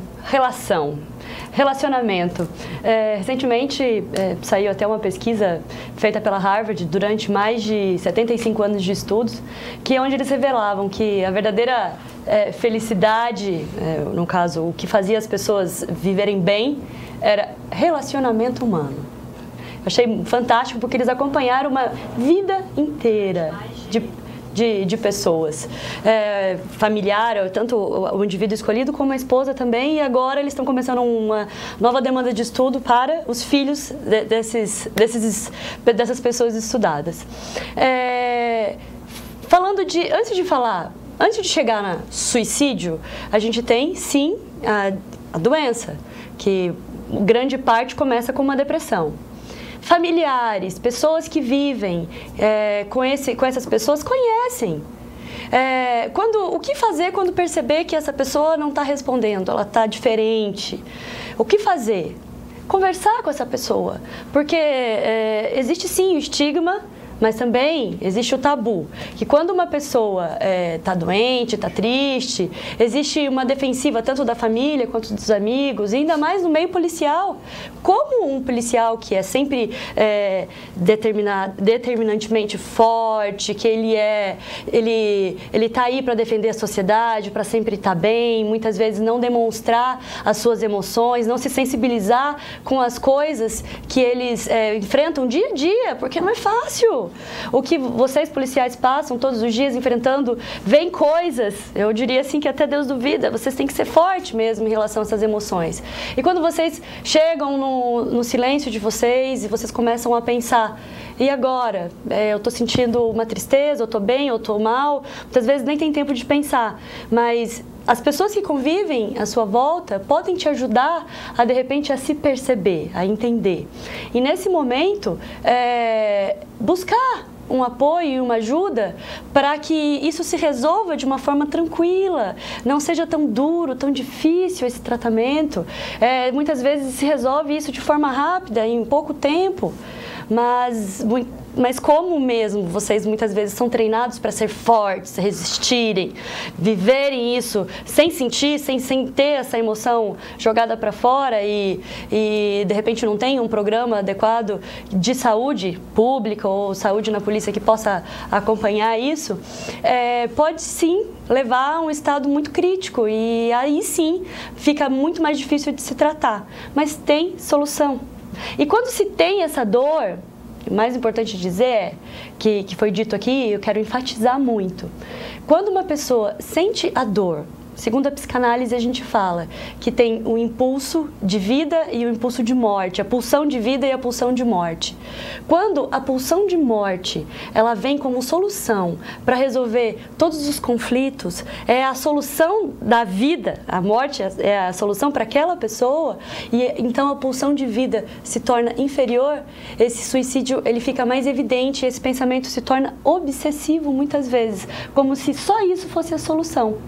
relacionamento. Recentemente saiu até uma pesquisa feita pela Harvard durante mais de 75 anos de estudos, que é onde eles revelavam que a verdadeira felicidade, no caso, o que fazia as pessoas viverem bem, era relacionamento humano. Achei fantástico porque eles acompanharam uma vida inteira de pessoas, familiar, tanto o indivíduo escolhido como a esposa também, e agora eles estão começando uma nova demanda de estudo para os filhos dessas pessoas estudadas. Antes de chegar no suicídio, a gente tem, sim, a doença, que grande parte começa com uma depressão. Familiares, pessoas que vivem com essas pessoas conhecem. O que fazer quando perceber que essa pessoa não está respondendo, ela está diferente? O que fazer? Conversar com essa pessoa, porque existe sim o estigma, mas também existe o tabu, que quando uma pessoa está doente, está triste, existe uma defensiva tanto da família quanto dos amigos, e ainda mais no meio policial. Como um policial que é sempre determinantemente forte, que ele está aí para defender a sociedade, para sempre estar bem, muitas vezes não demonstrar as suas emoções, não se sensibilizar com as coisas que eles enfrentam dia a dia, porque não é fácil. O que vocês policiais passam todos os dias enfrentando, vem coisas, eu diria assim que até Deus duvida, vocês têm que ser fortes mesmo em relação a essas emoções. E quando vocês chegam no silêncio de vocês e vocês começam a pensar, e agora? Eu estou sentindo uma tristeza, eu estou bem, eu estou mal, muitas vezes nem tem tempo de pensar, mas as pessoas que convivem à sua volta podem te ajudar a, de repente, a se perceber, a entender. E nesse momento, buscar um apoio e uma ajuda para que isso se resolva de uma forma tranquila, não seja tão duro, tão difícil esse tratamento. Muitas vezes se resolve isso de forma rápida, em pouco tempo, mas como mesmo vocês muitas vezes são treinados para ser fortes, resistirem, viverem isso sem sentir, sem ter essa emoção jogada para fora e de repente não tem um programa adequado de saúde pública ou saúde na polícia que possa acompanhar isso, pode sim levar a um estado muito crítico e aí sim fica muito mais difícil de se tratar, mas tem solução. E quando se tem essa dor, o mais importante dizer que foi dito aqui, eu quero enfatizar muito. Quando uma pessoa sente a dor, segundo a psicanálise a gente fala que tem o impulso de vida e o impulso de morte, a pulsão de vida e a pulsão de morte. Quando a pulsão de morte, ela vem como solução para resolver todos os conflitos, é a solução da vida, a morte é a solução para aquela pessoa, e então a pulsão de vida se torna inferior, esse suicídio ele fica mais evidente, esse pensamento se torna obsessivo muitas vezes, como se só isso fosse a solução.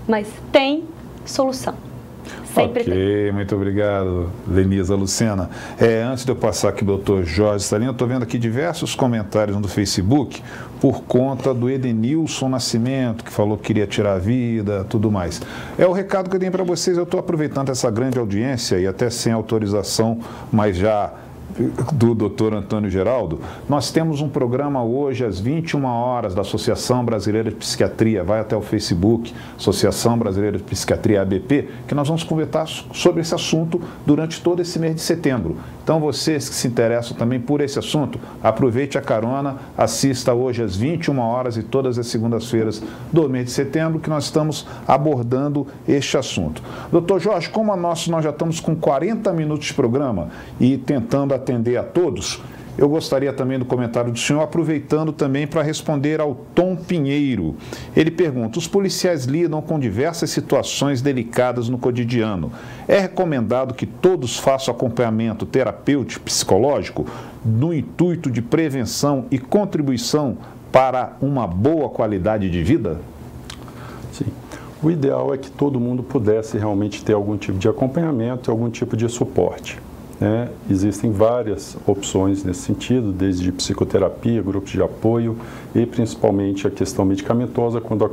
mas tem solução. Sempre ok, tem. Muito obrigado, Lenisa Lucena. Antes de eu passar aqui o Dr. Jorge Salino, eu estou vendo aqui diversos comentários no Facebook por conta do Edenilson Nascimento, que falou que queria tirar a vida, tudo mais. É o recado que eu tenho para vocês. Eu estou aproveitando essa grande audiência e até sem autorização, mas já do Dr. Antônio Geraldo, nós temos um programa hoje às 21 horas da Associação Brasileira de Psiquiatria, vai até o Facebook, Associação Brasileira de Psiquiatria, ABP, que nós vamos conversar sobre esse assunto durante todo esse mês de setembro. Então, vocês que se interessam também por esse assunto, aproveite a carona, assista hoje às 21 horas e todas as segundas-feiras do mês de setembro, que nós estamos abordando este assunto. Doutor Jorge, como nós já estamos com 40 minutos de programa e tentando atender a todos, eu gostaria também do comentário do senhor, aproveitando também para responder ao Tom Pinheiro. Ele pergunta: os policiais lidam com diversas situações delicadas no cotidiano. É recomendado que todos façam acompanhamento terapêutico psicológico no intuito de prevenção e contribuição para uma boa qualidade de vida? Sim. O ideal é que todo mundo pudesse realmente ter algum tipo de acompanhamento e algum tipo de suporte. Existem várias opções nesse sentido, desde psicoterapia, grupos de apoio e principalmente a questão medicamentosa quando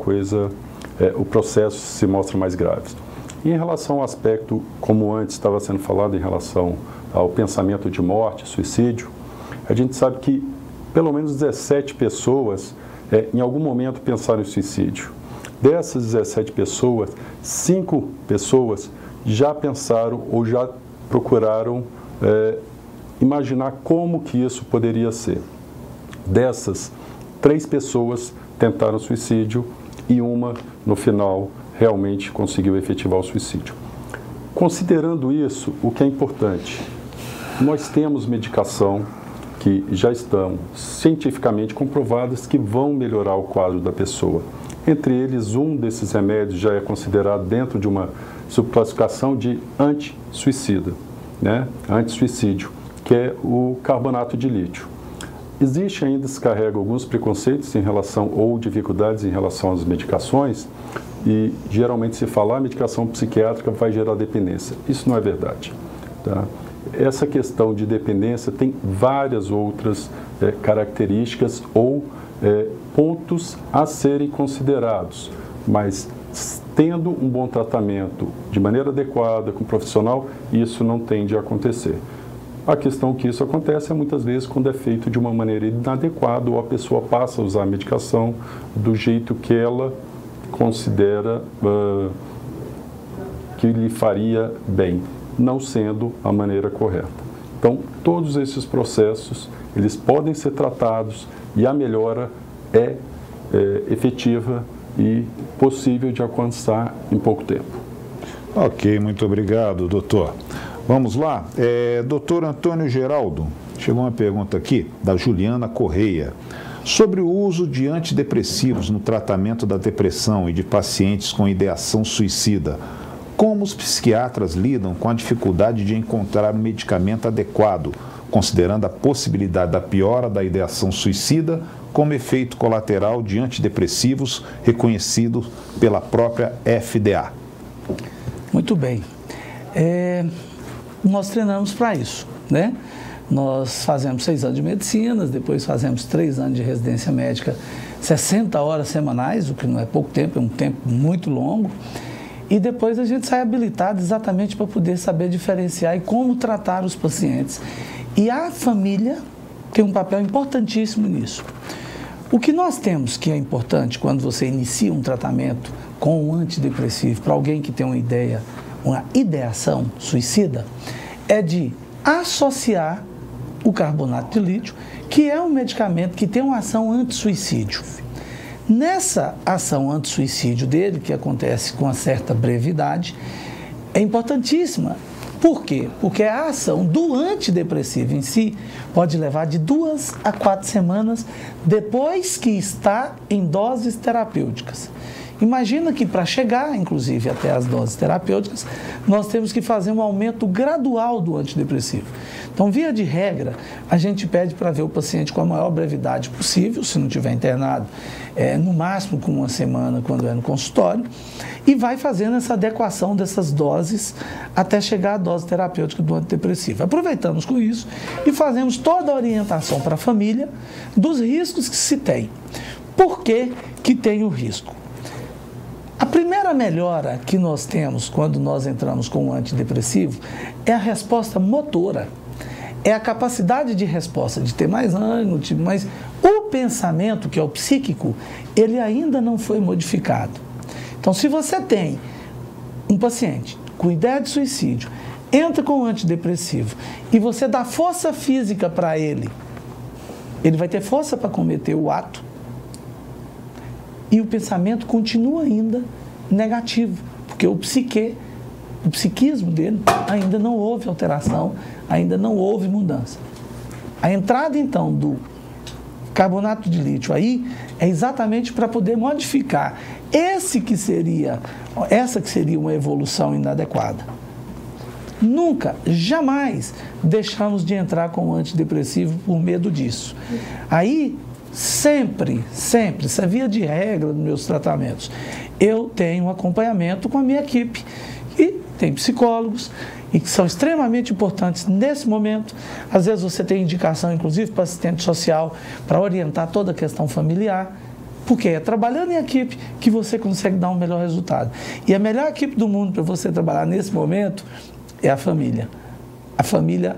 o processo se mostra mais grave. E em relação ao aspecto, como antes estava sendo falado, em relação ao pensamento de morte, suicídio, a gente sabe que pelo menos 17 pessoas em algum momento pensaram em suicídio. Dessas 17 pessoas, 5 pessoas já pensaram ou já procuraram imaginar como que isso poderia ser. Dessas, 3 pessoas tentaram suicídio e uma, no final, realmente conseguiu efetivar o suicídio. Considerando isso, o que é importante? Nós temos medicação que já estão cientificamente comprovadas que vão melhorar o quadro da pessoa. Entre eles, um desses remédios já é considerado dentro de uma subclassificação de anti-suicida. Anti-suicídio, que é o carbonato de lítio. Existe ainda, se carrega alguns preconceitos em relação, ou dificuldades em relação às medicações, e geralmente se falar medicação psiquiátrica vai gerar dependência. Isso não é verdade. Tá? Essa questão de dependência tem várias outras características ou pontos a serem considerados, mas tendo um bom tratamento de maneira adequada, com um profissional, isso não tende a acontecer. A questão que isso acontece é muitas vezes quando é feito de uma maneira inadequada ou a pessoa passa a usar a medicação do jeito que ela considera que lhe faria bem, não sendo a maneira correta. Então, todos esses processos, eles podem ser tratados e a melhora é efetiva e possível de alcançar em pouco tempo. Ok, muito obrigado, doutor. Vamos lá. Doutor Antônio Geraldo, chegou uma pergunta aqui da Juliana Correia. Sobre o uso de antidepressivos no tratamento da depressão e de pacientes com ideação suicida, como os psiquiatras lidam com a dificuldade de encontrar um medicamento adequado, considerando a possibilidade da piora da ideação suicida como efeito colateral de antidepressivos reconhecido pela própria FDA? Muito bem. Nós treinamos para isso, né? Nós fazemos 6 anos de medicina, depois fazemos 3 anos de residência médica, 60 horas semanais, o que não é pouco tempo, é um tempo muito longo. E depois a gente sai habilitado exatamente para poder saber diferenciar e como tratar os pacientes. E a família tem um papel importantíssimo nisso. O que nós temos que é importante quando você inicia um tratamento com um antidepressivo para alguém que tem uma ideação suicida, é de associar o carbonato de lítio, que é um medicamento que tem uma ação anti-suicídio. Nessa ação anti-suicídio dele, que acontece com uma certa brevidade, é importantíssima. Por quê? Porque a ação do antidepressivo em si pode levar de 2 a 4 semanas depois que está em doses terapêuticas. Imagina que para chegar, inclusive, até as doses terapêuticas, nós temos que fazer um aumento gradual do antidepressivo. Então, via de regra, a gente pede para ver o paciente com a maior brevidade possível, se não estiver internado, no máximo com 1 semana, quando é no consultório, e vai fazendo essa adequação dessas doses até chegar à dose terapêutica do antidepressivo. Aproveitamos com isso e fazemos toda a orientação para a família dos riscos que se tem. Por que que tem o risco? A primeira melhora que nós temos quando nós entramos com o antidepressivo é a resposta motora. É a capacidade de resposta, de ter mais ânimo, mas o pensamento, que é o psíquico, ele ainda não foi modificado. Então, se você tem um paciente com ideia de suicídio, entra com o antidepressivo e você dá força física para ele vai ter força para cometer o ato e o pensamento continua ainda negativo, porque o psiquismo dele ainda não houve alteração, ainda não houve mudança. A entrada, então, do carbonato de lítio aí é exatamente para poder modificar essa que seria uma evolução inadequada. Nunca, jamais deixamos de entrar com o antidepressivo por medo disso. Aí, sempre, isso é via de regra nos meus tratamentos, eu tenho um acompanhamento com a minha equipe. E tem psicólogos, e que são extremamente importantes nesse momento. Às vezes você tem indicação, inclusive, para assistente social, para orientar toda a questão familiar, porque é trabalhando em equipe que você consegue dar um melhor resultado. E a melhor equipe do mundo para você trabalhar nesse momento é a família. A família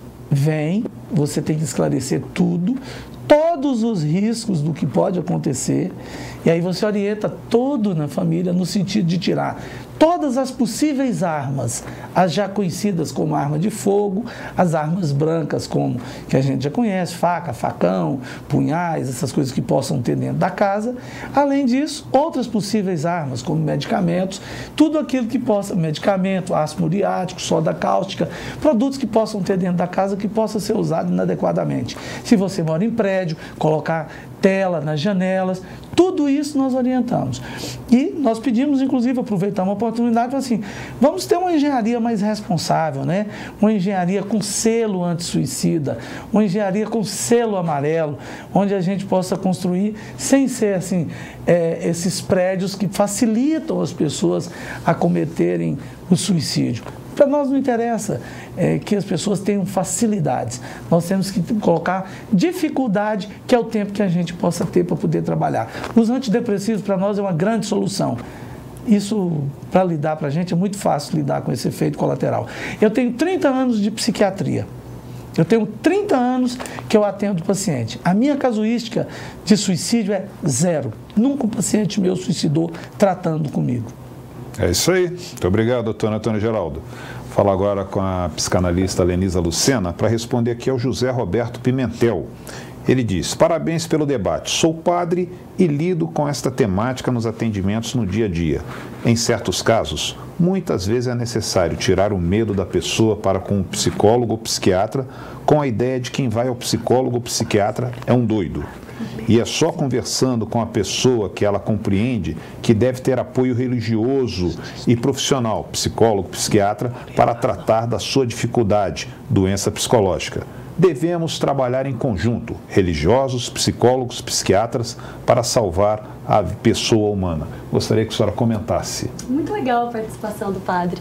vem, você tem que esclarecer tudo, todos os riscos do que pode acontecer, e aí você orienta todo na família no sentido de tirar todas as possíveis armas, as já conhecidas como arma de fogo, as armas brancas como que a gente já conhece, faca, facão, punhais, essas coisas que possam ter dentro da casa. Além disso, outras possíveis armas como medicamentos, tudo aquilo que possa, medicamento, ácido muriático, soda cáustica, produtos que possam ter dentro da casa que possa ser usado inadequadamente. Se você mora em prédio, colocar tela nas janelas, tudo isso nós orientamos. E nós pedimos, inclusive, aproveitar uma oportunidade para assim, vamos ter uma engenharia mais responsável, né? Uma engenharia com selo anti-suicida, uma engenharia com selo amarelo, onde a gente possa construir sem ser assim, esses prédios que facilitam as pessoas a cometerem o suicídio. Para nós não interessa que as pessoas tenham facilidades. Nós temos que colocar dificuldade, que é o tempo que a gente possa ter para poder trabalhar. Os antidepressivos, para nós, é uma grande solução. Isso, para lidar para a gente, é muito fácil lidar com esse efeito colateral. Eu tenho 30 anos de psiquiatria. Eu tenho 30 anos que eu atendo paciente. A minha casuística de suicídio é 0. Nunca um paciente meu suicidou tratando comigo. É isso aí. Muito obrigado, doutor Antônio Geraldo. Vou falar agora com a psicanalista Lenisa Lucena para responder aqui ao José Roberto Pimentel. Ele diz: parabéns pelo debate. Sou padre e lido com esta temática nos atendimentos no dia a dia. Em certos casos, muitas vezes é necessário tirar o medo da pessoa para com o psicólogo ou psiquiatra, com a ideia de que quem vai ao psicólogo ou psiquiatra é um doido. E é só conversando com a pessoa que ela compreende que deve ter apoio religioso e profissional, psicólogo, psiquiatra, para tratar da sua dificuldade, doença psicológica. Devemos trabalhar em conjunto, religiosos, psicólogos, psiquiatras, para salvar a pessoa humana. Gostaria que a senhora comentasse. Muito legal a participação do padre.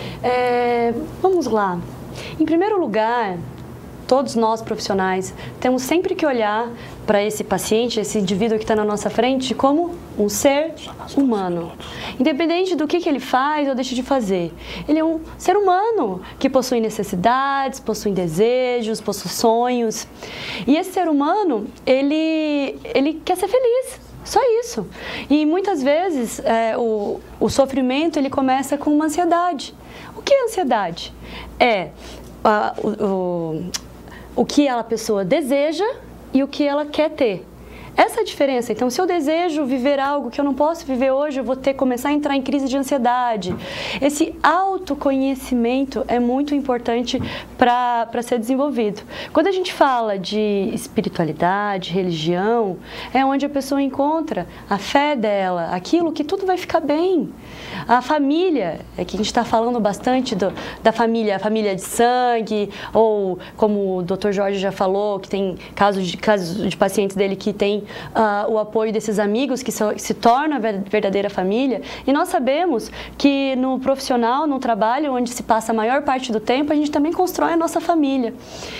Vamos lá. Em primeiro lugar, todos nós profissionais temos sempre que olhar para esse paciente, esse indivíduo que está na nossa frente, como um ser humano. Independente do que ele faz ou deixa de fazer. Ele é um ser humano que possui necessidades, possui desejos, possui sonhos. E esse ser humano, ele quer ser feliz. Só isso. E muitas vezes o sofrimento ele começa com uma ansiedade. O que é ansiedade? É o que a pessoa deseja e o que ela quer ter. Essa é a diferença. Então, se eu desejo viver algo que eu não posso viver hoje, eu vou ter que começar a entrar em crise de ansiedade. Esse autoconhecimento é muito importante para ser desenvolvido. Quando a gente fala de espiritualidade, religião, é onde a pessoa encontra a fé dela, aquilo que tudo vai ficar bem. A família, é que a gente está falando bastante da família, a família de sangue, ou como o Dr. Jorge já falou, que tem casos de pacientes dele que tem o apoio desses amigos que se torna a verdadeira família. E nós sabemos que no profissional, no trabalho, onde se passa a maior parte do tempo, a gente também constrói a nossa família.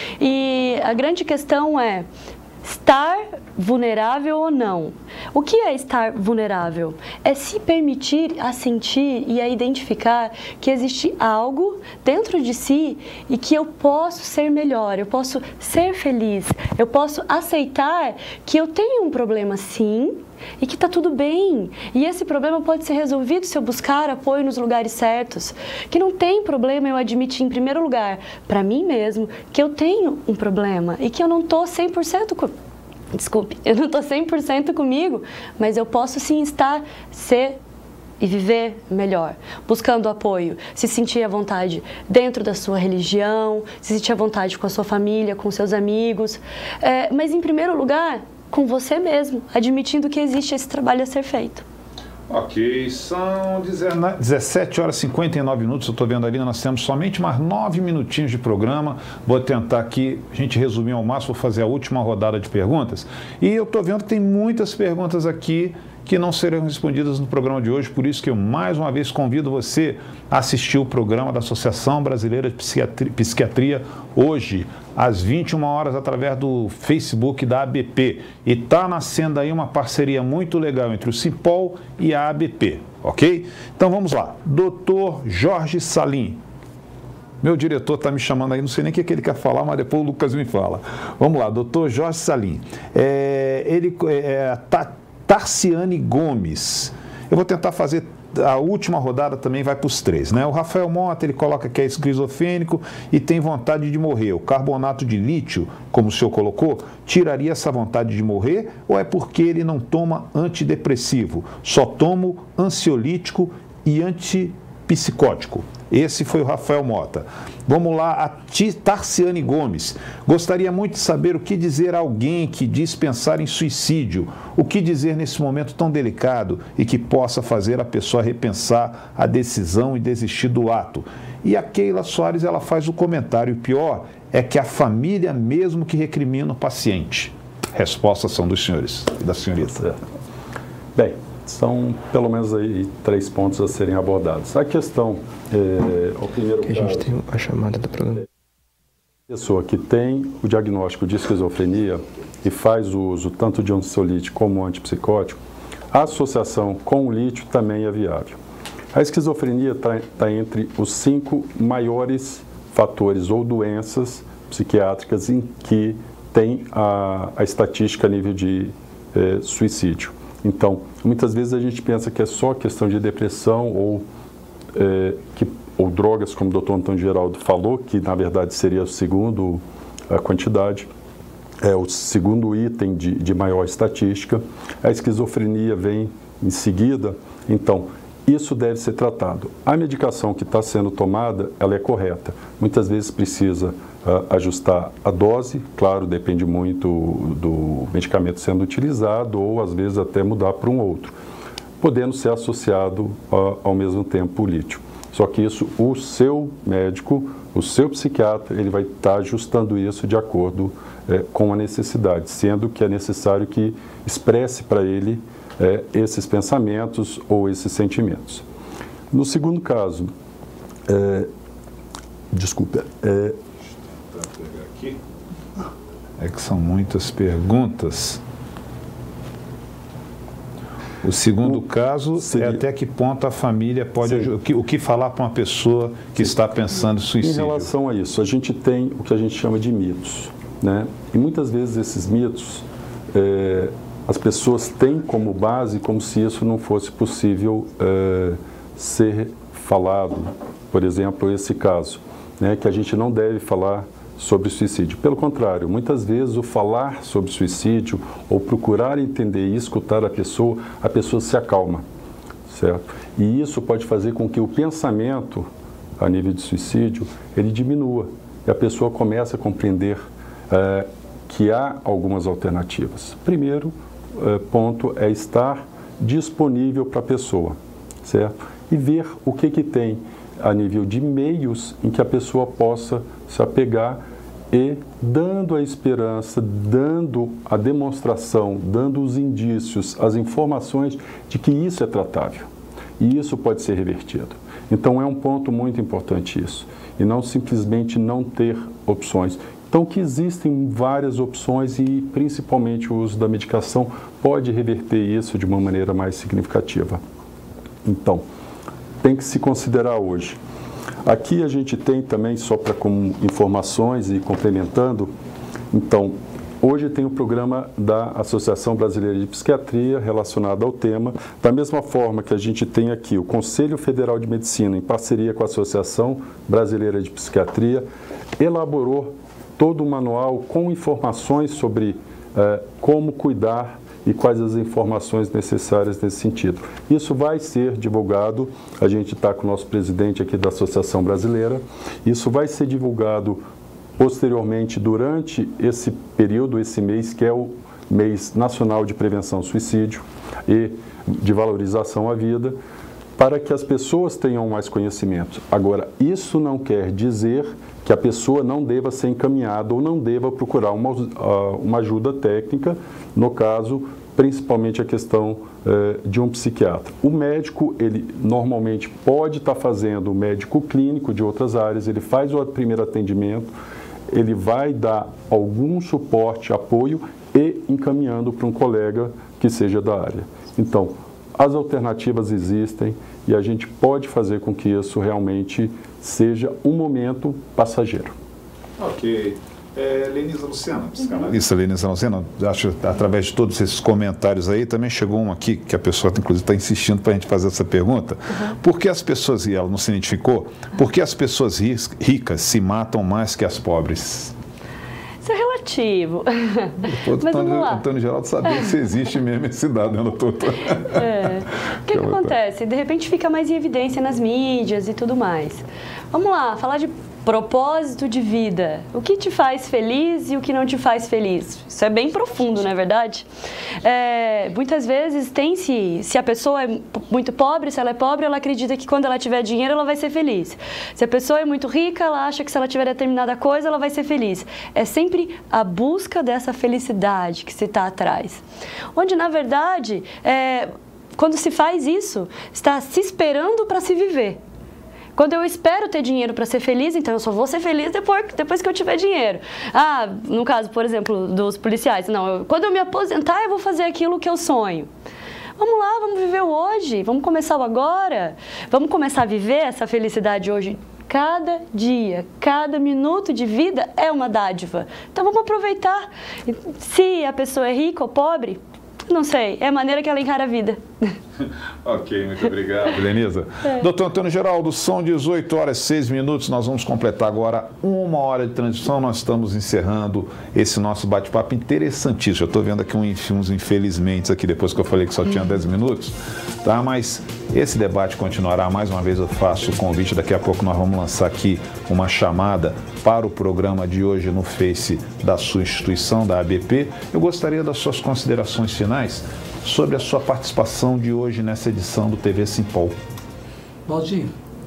E a grande questão é estar vulnerável ou não. O que é estar vulnerável? É se permitir a sentir e a identificar que existe algo dentro de si e que eu posso ser melhor, eu posso ser feliz, eu posso aceitar que eu tenho um problema sim e que está tudo bem. E esse problema pode ser resolvido se eu buscar apoio nos lugares certos. Que não tem problema eu admitir, em primeiro lugar, para mim mesmo, que eu tenho um problema e que eu não estou 100% eu não estou 100% comigo, mas eu posso sim ser e viver melhor, buscando apoio, se sentir à vontade dentro da sua religião, se sentir à vontade com a sua família, com seus amigos, mas em primeiro lugar, com você mesmo, admitindo que existe esse trabalho a ser feito. Ok, são 17 horas e 59 minutos, eu estou vendo ali, nós temos somente mais 9 minutinhos de programa. Vou tentar aqui, a gente resumir ao máximo, vou fazer a última rodada de perguntas. E eu estou vendo que tem muitas perguntas aqui que não serão respondidas no programa de hoje, por isso que eu mais uma vez convido você a assistir o programa da Associação Brasileira de Psiquiatria hoje, às 21 horas, através do Facebook da ABP. E está nascendo aí uma parceria muito legal entre o Simpol e a ABP, ok? Então vamos lá, Dr. Jorge Salim. Meu diretor está me chamando aí, não sei nem o que ele quer falar, mas depois o Lucas me fala. Vamos lá, Dr. Jorge Salim. Tarciane Gomes. Eu vou tentar fazer a última rodada, também vai para os 3, né? O Rafael Mota, ele coloca que é esquizofrênico e tem vontade de morrer. O carbonato de lítio, como o senhor colocou, tiraria essa vontade de morrer ou é porque ele não toma antidepressivo? Só tomo ansiolítico e antipsicótico. Esse foi o Rafael Mota. Vamos lá, a Tarciane Gomes. Gostaria muito de saber o que dizer a alguém que diz pensar em suicídio. O que dizer nesse momento tão delicado e que possa fazer a pessoa repensar a decisão e desistir do ato. E a Keila Soares, ela faz o comentário. O pior é que a família mesmo que recrimina o paciente. Respostas são dos senhores e da senhorita. Bem, são pelo menos aí 3 pontos a serem abordados. A questão, o primeiro caso, a gente tem a chamada do programa. A pessoa que tem o diagnóstico de esquizofrenia e faz o uso tanto de ansiolítico como antipsicótico, a associação com o lítio também é viável. A esquizofrenia está entre os 5 maiores fatores ou doenças psiquiátricas em que tem a estatística a nível de suicídio. Então, muitas vezes a gente pensa que é só questão de depressão ou drogas, como o Dr. Antônio Geraldo falou, que na verdade seria o segundo a quantidade, o segundo item de maior estatística. A esquizofrenia vem em seguida, então isso deve ser tratado. A medicação que está sendo tomada, ela é correta. Muitas vezes precisa ajustar a dose, claro, depende muito do medicamento sendo utilizado, ou às vezes até mudar para um outro, podendo ser associado ao mesmo tempo o lítio. Só que isso, o seu médico, o seu psiquiatra, ele vai estar ajustando isso de acordo com a necessidade, sendo que é necessário que expresse para ele esses pensamentos ou esses sentimentos. No segundo caso, É que são muitas perguntas. O segundo caso é até que ponto a família pode... O que falar para uma pessoa que está pensando em suicídio? Em relação a isso, a gente tem o que a gente chama de mitos, né? E muitas vezes esses mitos, as pessoas têm como base como se isso não fosse possível ser falado. Por exemplo, esse caso, né, que a gente não deve falar sobre suicídio. Pelo contrário, muitas vezes o falar sobre suicídio ou procurar entender e escutar a pessoa se acalma, certo? E isso pode fazer com que o pensamento a nível de suicídio, ele diminua e a pessoa começa a compreender que há algumas alternativas. Primeiro ponto é estar disponível para a pessoa, certo? E ver o que tem a nível de meios em que a pessoa possa se apegar e dando a esperança, dando a demonstração, dando os indícios, as informações de que isso é tratável e isso pode ser revertido. Então é um ponto muito importante isso, e não simplesmente não ter opções. Então que existem várias opções e principalmente o uso da medicação pode reverter isso de uma maneira mais significativa. Então, tem que se considerar hoje. Aqui a gente tem também, só para como informações e complementando, então, hoje tem o programa da Associação Brasileira de Psiquiatria relacionado ao tema, da mesma forma que a gente tem aqui o Conselho Federal de Medicina, em parceria com a Associação Brasileira de Psiquiatria, elaborou todo o manual com informações sobre como cuidar e quais as informações necessárias nesse sentido. Isso vai ser divulgado, a gente está com o nosso presidente aqui da Associação Brasileira, isso vai ser divulgado posteriormente durante esse período, esse mês, que é o mês nacional de prevenção ao suicídio e de valorização à vida, para que as pessoas tenham mais conhecimento. Agora, isso não quer dizer que a pessoa não deva ser encaminhada ou não deva procurar uma ajuda técnica, no caso, principalmente a questão de um psiquiatra. O médico, ele normalmente pode estar fazendo o médico clínico de outras áreas, ele faz o primeiro atendimento, ele vai dar algum suporte, apoio e encaminhando para um colega que seja da área. Então, as alternativas existem e a gente pode fazer com que isso realmente seja um momento passageiro. Ok. Lenisa Lucena, psicanalista Lenisa Lucena, acho que através de todos esses comentários aí, também chegou um aqui que a pessoa inclusive está insistindo para a gente fazer essa pergunta. Por que as pessoas, e ela não se identificou, por que as pessoas ricas se matam mais que as pobres? Isso é relativo. Mas vamos lá. Antônio Geraldo sabia se existe mesmo esse dado, né, doutor? O que acontece? De repente fica mais em evidência nas mídias e tudo mais. Vamos lá, falar de propósito de vida. O que te faz feliz e o que não te faz feliz? Isso é bem profundo, não é verdade? Muitas vezes se a pessoa é muito pobre, se ela é pobre, ela acredita que quando ela tiver dinheiro, ela vai ser feliz. Se a pessoa é muito rica, ela acha que se ela tiver determinada coisa, ela vai ser feliz. É sempre a busca dessa felicidade que se está atrás. Onde, na verdade, quando se faz isso, está se esperando para se viver. Quando eu espero ter dinheiro para ser feliz, então eu só vou ser feliz depois que eu tiver dinheiro. No caso, por exemplo, dos policiais. Não, quando eu me aposentar, eu vou fazer aquilo que eu sonho. Vamos lá, vamos viver o hoje, vamos começar o agora. Vamos começar a viver essa felicidade hoje. Cada dia, cada minuto de vida é uma dádiva. Então vamos aproveitar. Se a pessoa é rica ou pobre, não sei, é a maneira que ela encara a vida. Ok, muito obrigado, Lenisa. Doutor Antônio Geraldo, são 18 horas e 6 minutos, nós vamos completar agora 1 hora de transição, nós estamos encerrando esse nosso bate-papo interessantíssimo. Eu estou vendo aqui uns infelizmente aqui, depois que eu falei que só tinha 10 minutos, tá? Mas esse debate continuará, mais uma vez eu faço o convite, daqui a pouco nós vamos lançar aqui uma chamada para o programa de hoje no Face da sua instituição, da ABP. Eu gostaria das suas considerações finais sobre a sua participação de hoje nessa edição do TV Simpol. Valdir,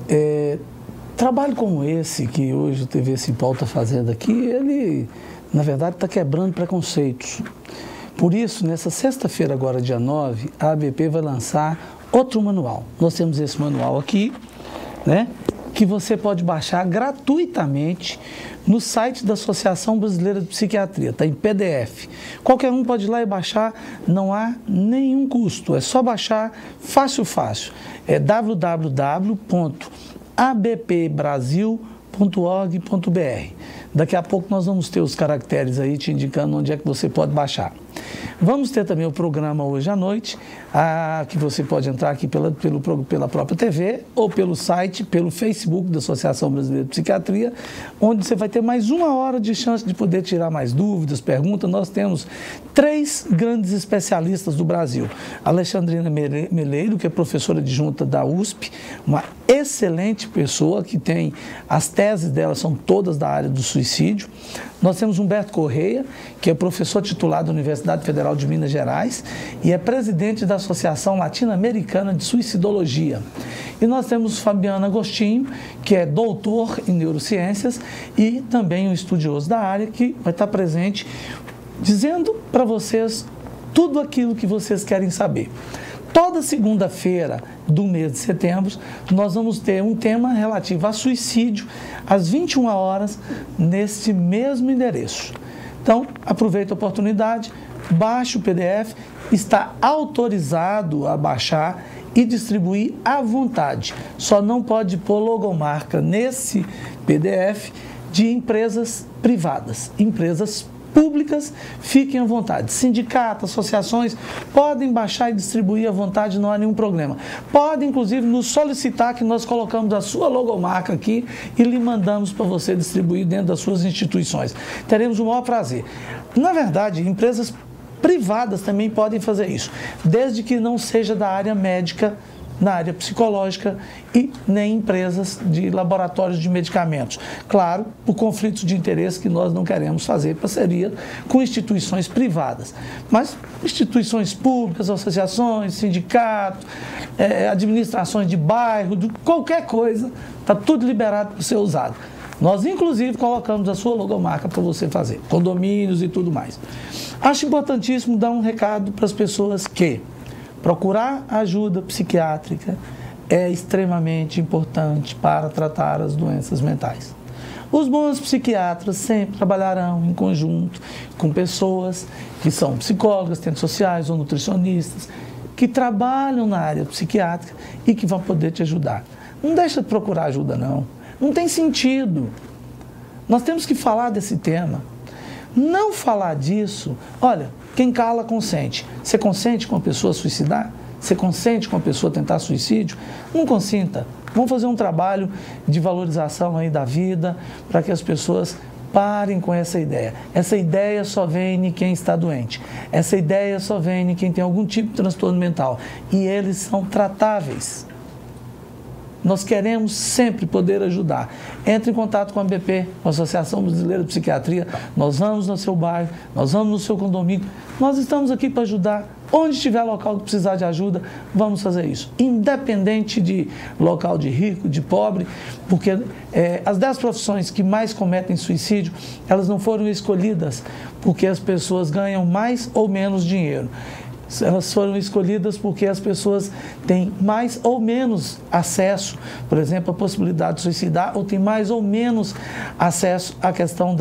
trabalho como esse que hoje o TV Simpol está fazendo aqui, ele, na verdade, está quebrando preconceitos. Por isso, nessa sexta-feira, agora dia 9, a ABP vai lançar outro manual. Nós temos esse manual aqui, né, que você pode baixar gratuitamente no site da Associação Brasileira de Psiquiatria, está em PDF. Qualquer um pode ir lá e baixar, não há nenhum custo, é só baixar, fácil. É www.abpbrasil.org.br. Daqui a pouco nós vamos ter os caracteres aí te indicando onde é que você pode baixar. Vamos ter também o programa hoje à noite, que você pode entrar aqui pela própria TV ou pelo site, pelo Facebook da Associação Brasileira de Psiquiatria, onde você vai ter mais 1 hora de chance de poder tirar mais dúvidas, perguntas. Nós temos 3 grandes especialistas do Brasil. Alexandrina Meleiro, que é professora adjunta da USP, uma excelente pessoa que tem, as teses dela são todas da área do suicídio. Nós temos Humberto Correia, que é professor titular da Universidade Federal de Minas Gerais e é presidente da Associação Latino-Americana de Suicidologia. E nós temos Fabiano Agostinho, que é doutor em neurociências e também um estudioso da área, que vai estar presente dizendo para vocês tudo aquilo que vocês querem saber. Toda segunda-feira do mês de setembro, nós vamos ter um tema relativo a suicídio, às 21 horas, nesse mesmo endereço. Então, aproveite a oportunidade, baixe o PDF, está autorizado a baixar e distribuir à vontade. Só não pode pôr logomarca nesse PDF de empresas privadas, empresas públicas, fiquem à vontade. Sindicatos, associações, podem baixar e distribuir à vontade, não há nenhum problema. Podem, inclusive, nos solicitar que nós colocamos a sua logomarca aqui e lhe mandamos para você distribuir dentro das suas instituições. Teremos o maior prazer. Na verdade, empresas privadas também podem fazer isso, desde que não seja da área médica, na área psicológica e nem empresas de laboratórios de medicamentos. Claro, por conflitos de interesse que nós não queremos fazer parceria com instituições privadas. Mas instituições públicas, associações, sindicatos, administrações de bairro, qualquer coisa, está tudo liberado para ser usado. Nós, inclusive, colocamos a sua logomarca para você fazer, condomínios e tudo mais. Acho importantíssimo dar um recado para as pessoas que procurar ajuda psiquiátrica é extremamente importante para tratar as doenças mentais. Os bons psiquiatras sempre trabalharão em conjunto com pessoas que são psicólogas, assistentes sociais ou nutricionistas, que trabalham na área psiquiátrica e que vão poder te ajudar. Não deixa de procurar ajuda, não. Não tem sentido. Nós temos que falar desse tema. Não falar disso, olha, quem cala consente. Você consente com a pessoa suicidar? Você consente com a pessoa tentar suicídio? Não consinta. Vamos fazer um trabalho de valorização aí da vida para que as pessoas parem com essa ideia. Essa ideia só vem em quem está doente. Essa ideia só vem em quem tem algum tipo de transtorno mental. E eles são tratáveis. Nós queremos sempre poder ajudar. Entre em contato com a ABP, com a Associação Brasileira de Psiquiatria. Nós vamos no seu bairro, nós vamos no seu condomínio. Nós estamos aqui para ajudar. Onde tiver local que precisar de ajuda, vamos fazer isso. Independente de local de rico, de pobre, porque as 10 profissões que mais cometem suicídio, elas não foram escolhidas porque as pessoas ganham mais ou menos dinheiro. Elas foram escolhidas porque as pessoas têm mais ou menos acesso, por exemplo, à possibilidade de suicidar, ou têm mais ou menos acesso à questão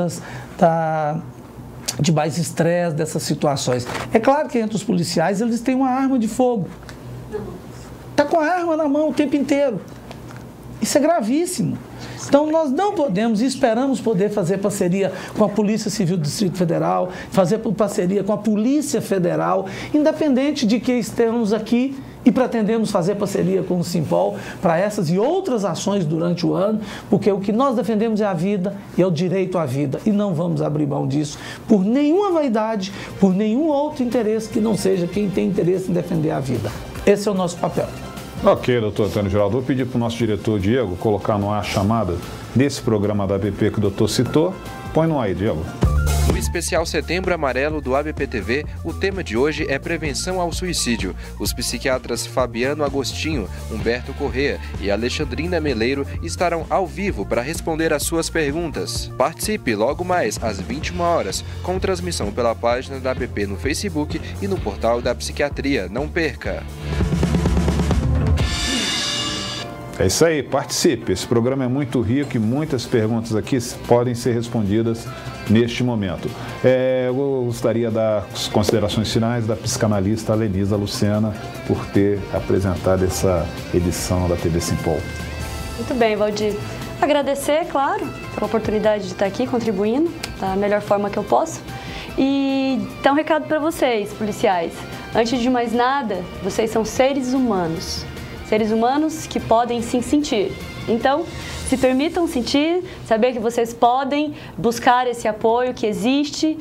de mais estresse, dessas situações. É claro que entre os policiais eles têm uma arma de fogo. Está com a arma na mão o tempo inteiro. Isso é gravíssimo. Então, nós não podemos e esperamos poder fazer parceria com a Polícia Civil do Distrito Federal, fazer parceria com a Polícia Federal, independente de que estejamos aqui e pretendemos fazer parceria com o Simpol para essas e outras ações durante o ano, porque o que nós defendemos é a vida e é o direito à vida e não vamos abrir mão disso por nenhuma vaidade, por nenhum outro interesse que não seja quem tem interesse em defender a vida. Esse é o nosso papel. Ok, doutor Antônio Geraldo, vou pedir para o nosso diretor Diego colocar no ar a chamada desse programa da ABP que o doutor citou. Põe no ar aí, Diego. No especial Setembro Amarelo do ABP-TV, o tema de hoje é prevenção ao suicídio. Os psiquiatras Fabiano Agostinho, Humberto Correia e Alexandrina Meleiro estarão ao vivo para responder às suas perguntas. Participe logo mais às 21 horas, com transmissão pela página da ABP no Facebook e no portal da Psiquiatria. Não perca! É isso aí, participe. Esse programa é muito rico e muitas perguntas aqui podem ser respondidas neste momento. Eu gostaria das considerações finais da psicanalista Lenisa Lucena por ter apresentado essa edição da TV Simpol. Muito bem, Valdir. Agradecer, claro, pela oportunidade de estar aqui contribuindo da melhor forma que eu posso. E então, um recado para vocês, policiais. Antes de mais nada, vocês são seres humanos. Seres humanos que podem sim sentir. Então, se permitam sentir, saber que vocês podem buscar esse apoio que existe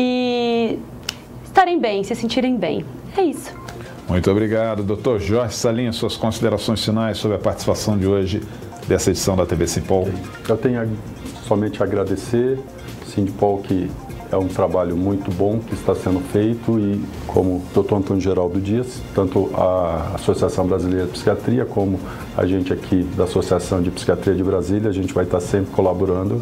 e estarem bem, se sentirem bem. É isso. Muito obrigado, Dr. Jorge Salim. Suas considerações finais sobre a participação de hoje dessa edição da TV Simpol. Eu tenho somente a agradecer, Simpol, que é um trabalho muito bom que está sendo feito e, como o Dr. Antônio Geraldo disse, tanto a Associação Brasileira de Psiquiatria como a gente aqui da Associação de Psiquiatria de Brasília, a gente vai estar sempre colaborando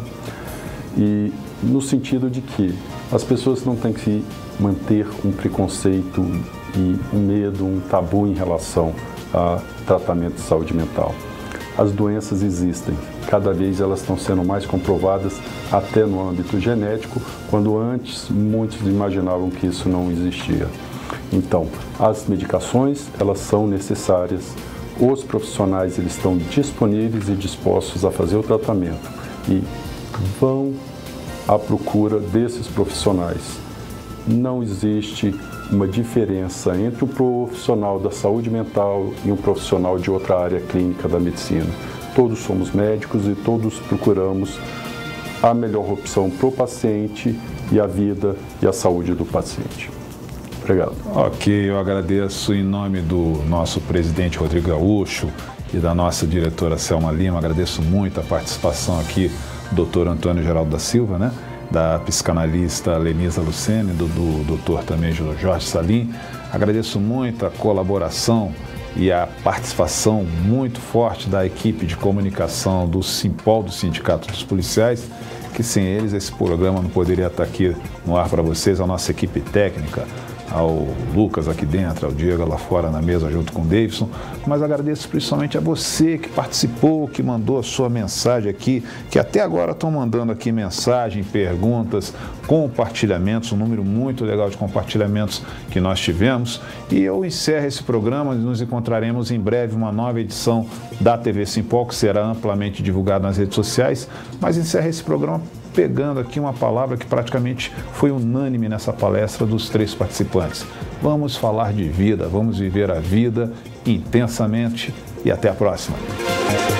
e no sentido de que as pessoas não têm que manter um preconceito e um medo, um tabu em relação a tratamento de saúde mental. As doenças existem, cada vez elas estão sendo mais comprovadas, até no âmbito genético, quando antes muitos imaginavam que isso não existia. Então, as medicações, elas são necessárias, os profissionais eles estão disponíveis e dispostos a fazer o tratamento e vão à procura desses profissionais. Não existe uma diferença entre um profissional da saúde mental e um profissional de outra área clínica da medicina. Todos somos médicos e todos procuramos a melhor opção para o paciente e a vida e a saúde do paciente. Obrigado. Ok, eu agradeço em nome do nosso presidente Rodrigo Gaúcho e da nossa diretora Selma Lima, agradeço muito a participação aqui do Dr. Antônio Geraldo da Silva, né? Da psicanalista Lenisa Lucene, do doutor também Jorge Salim. Agradeço muito a colaboração e a participação muito forte da equipe de comunicação do Simpol, do Sindicato dos Policiais, que sem eles esse programa não poderia estar aqui no ar para vocês, a nossa equipe técnica, ao Lucas aqui dentro, ao Diego lá fora na mesa junto com o Davidson, mas agradeço principalmente a você que participou, que mandou a sua mensagem aqui, que até agora estão mandando aqui mensagem, perguntas, compartilhamentos, um número muito legal de compartilhamentos que nós tivemos. E eu encerro esse programa, nos encontraremos em breve uma nova edição da TV Simpol, que será amplamente divulgada nas redes sociais, mas encerro esse programa pegando aqui uma palavra que praticamente foi unânime nessa palestra dos 3 participantes. Vamos falar de vida, vamos viver a vida intensamente e até a próxima.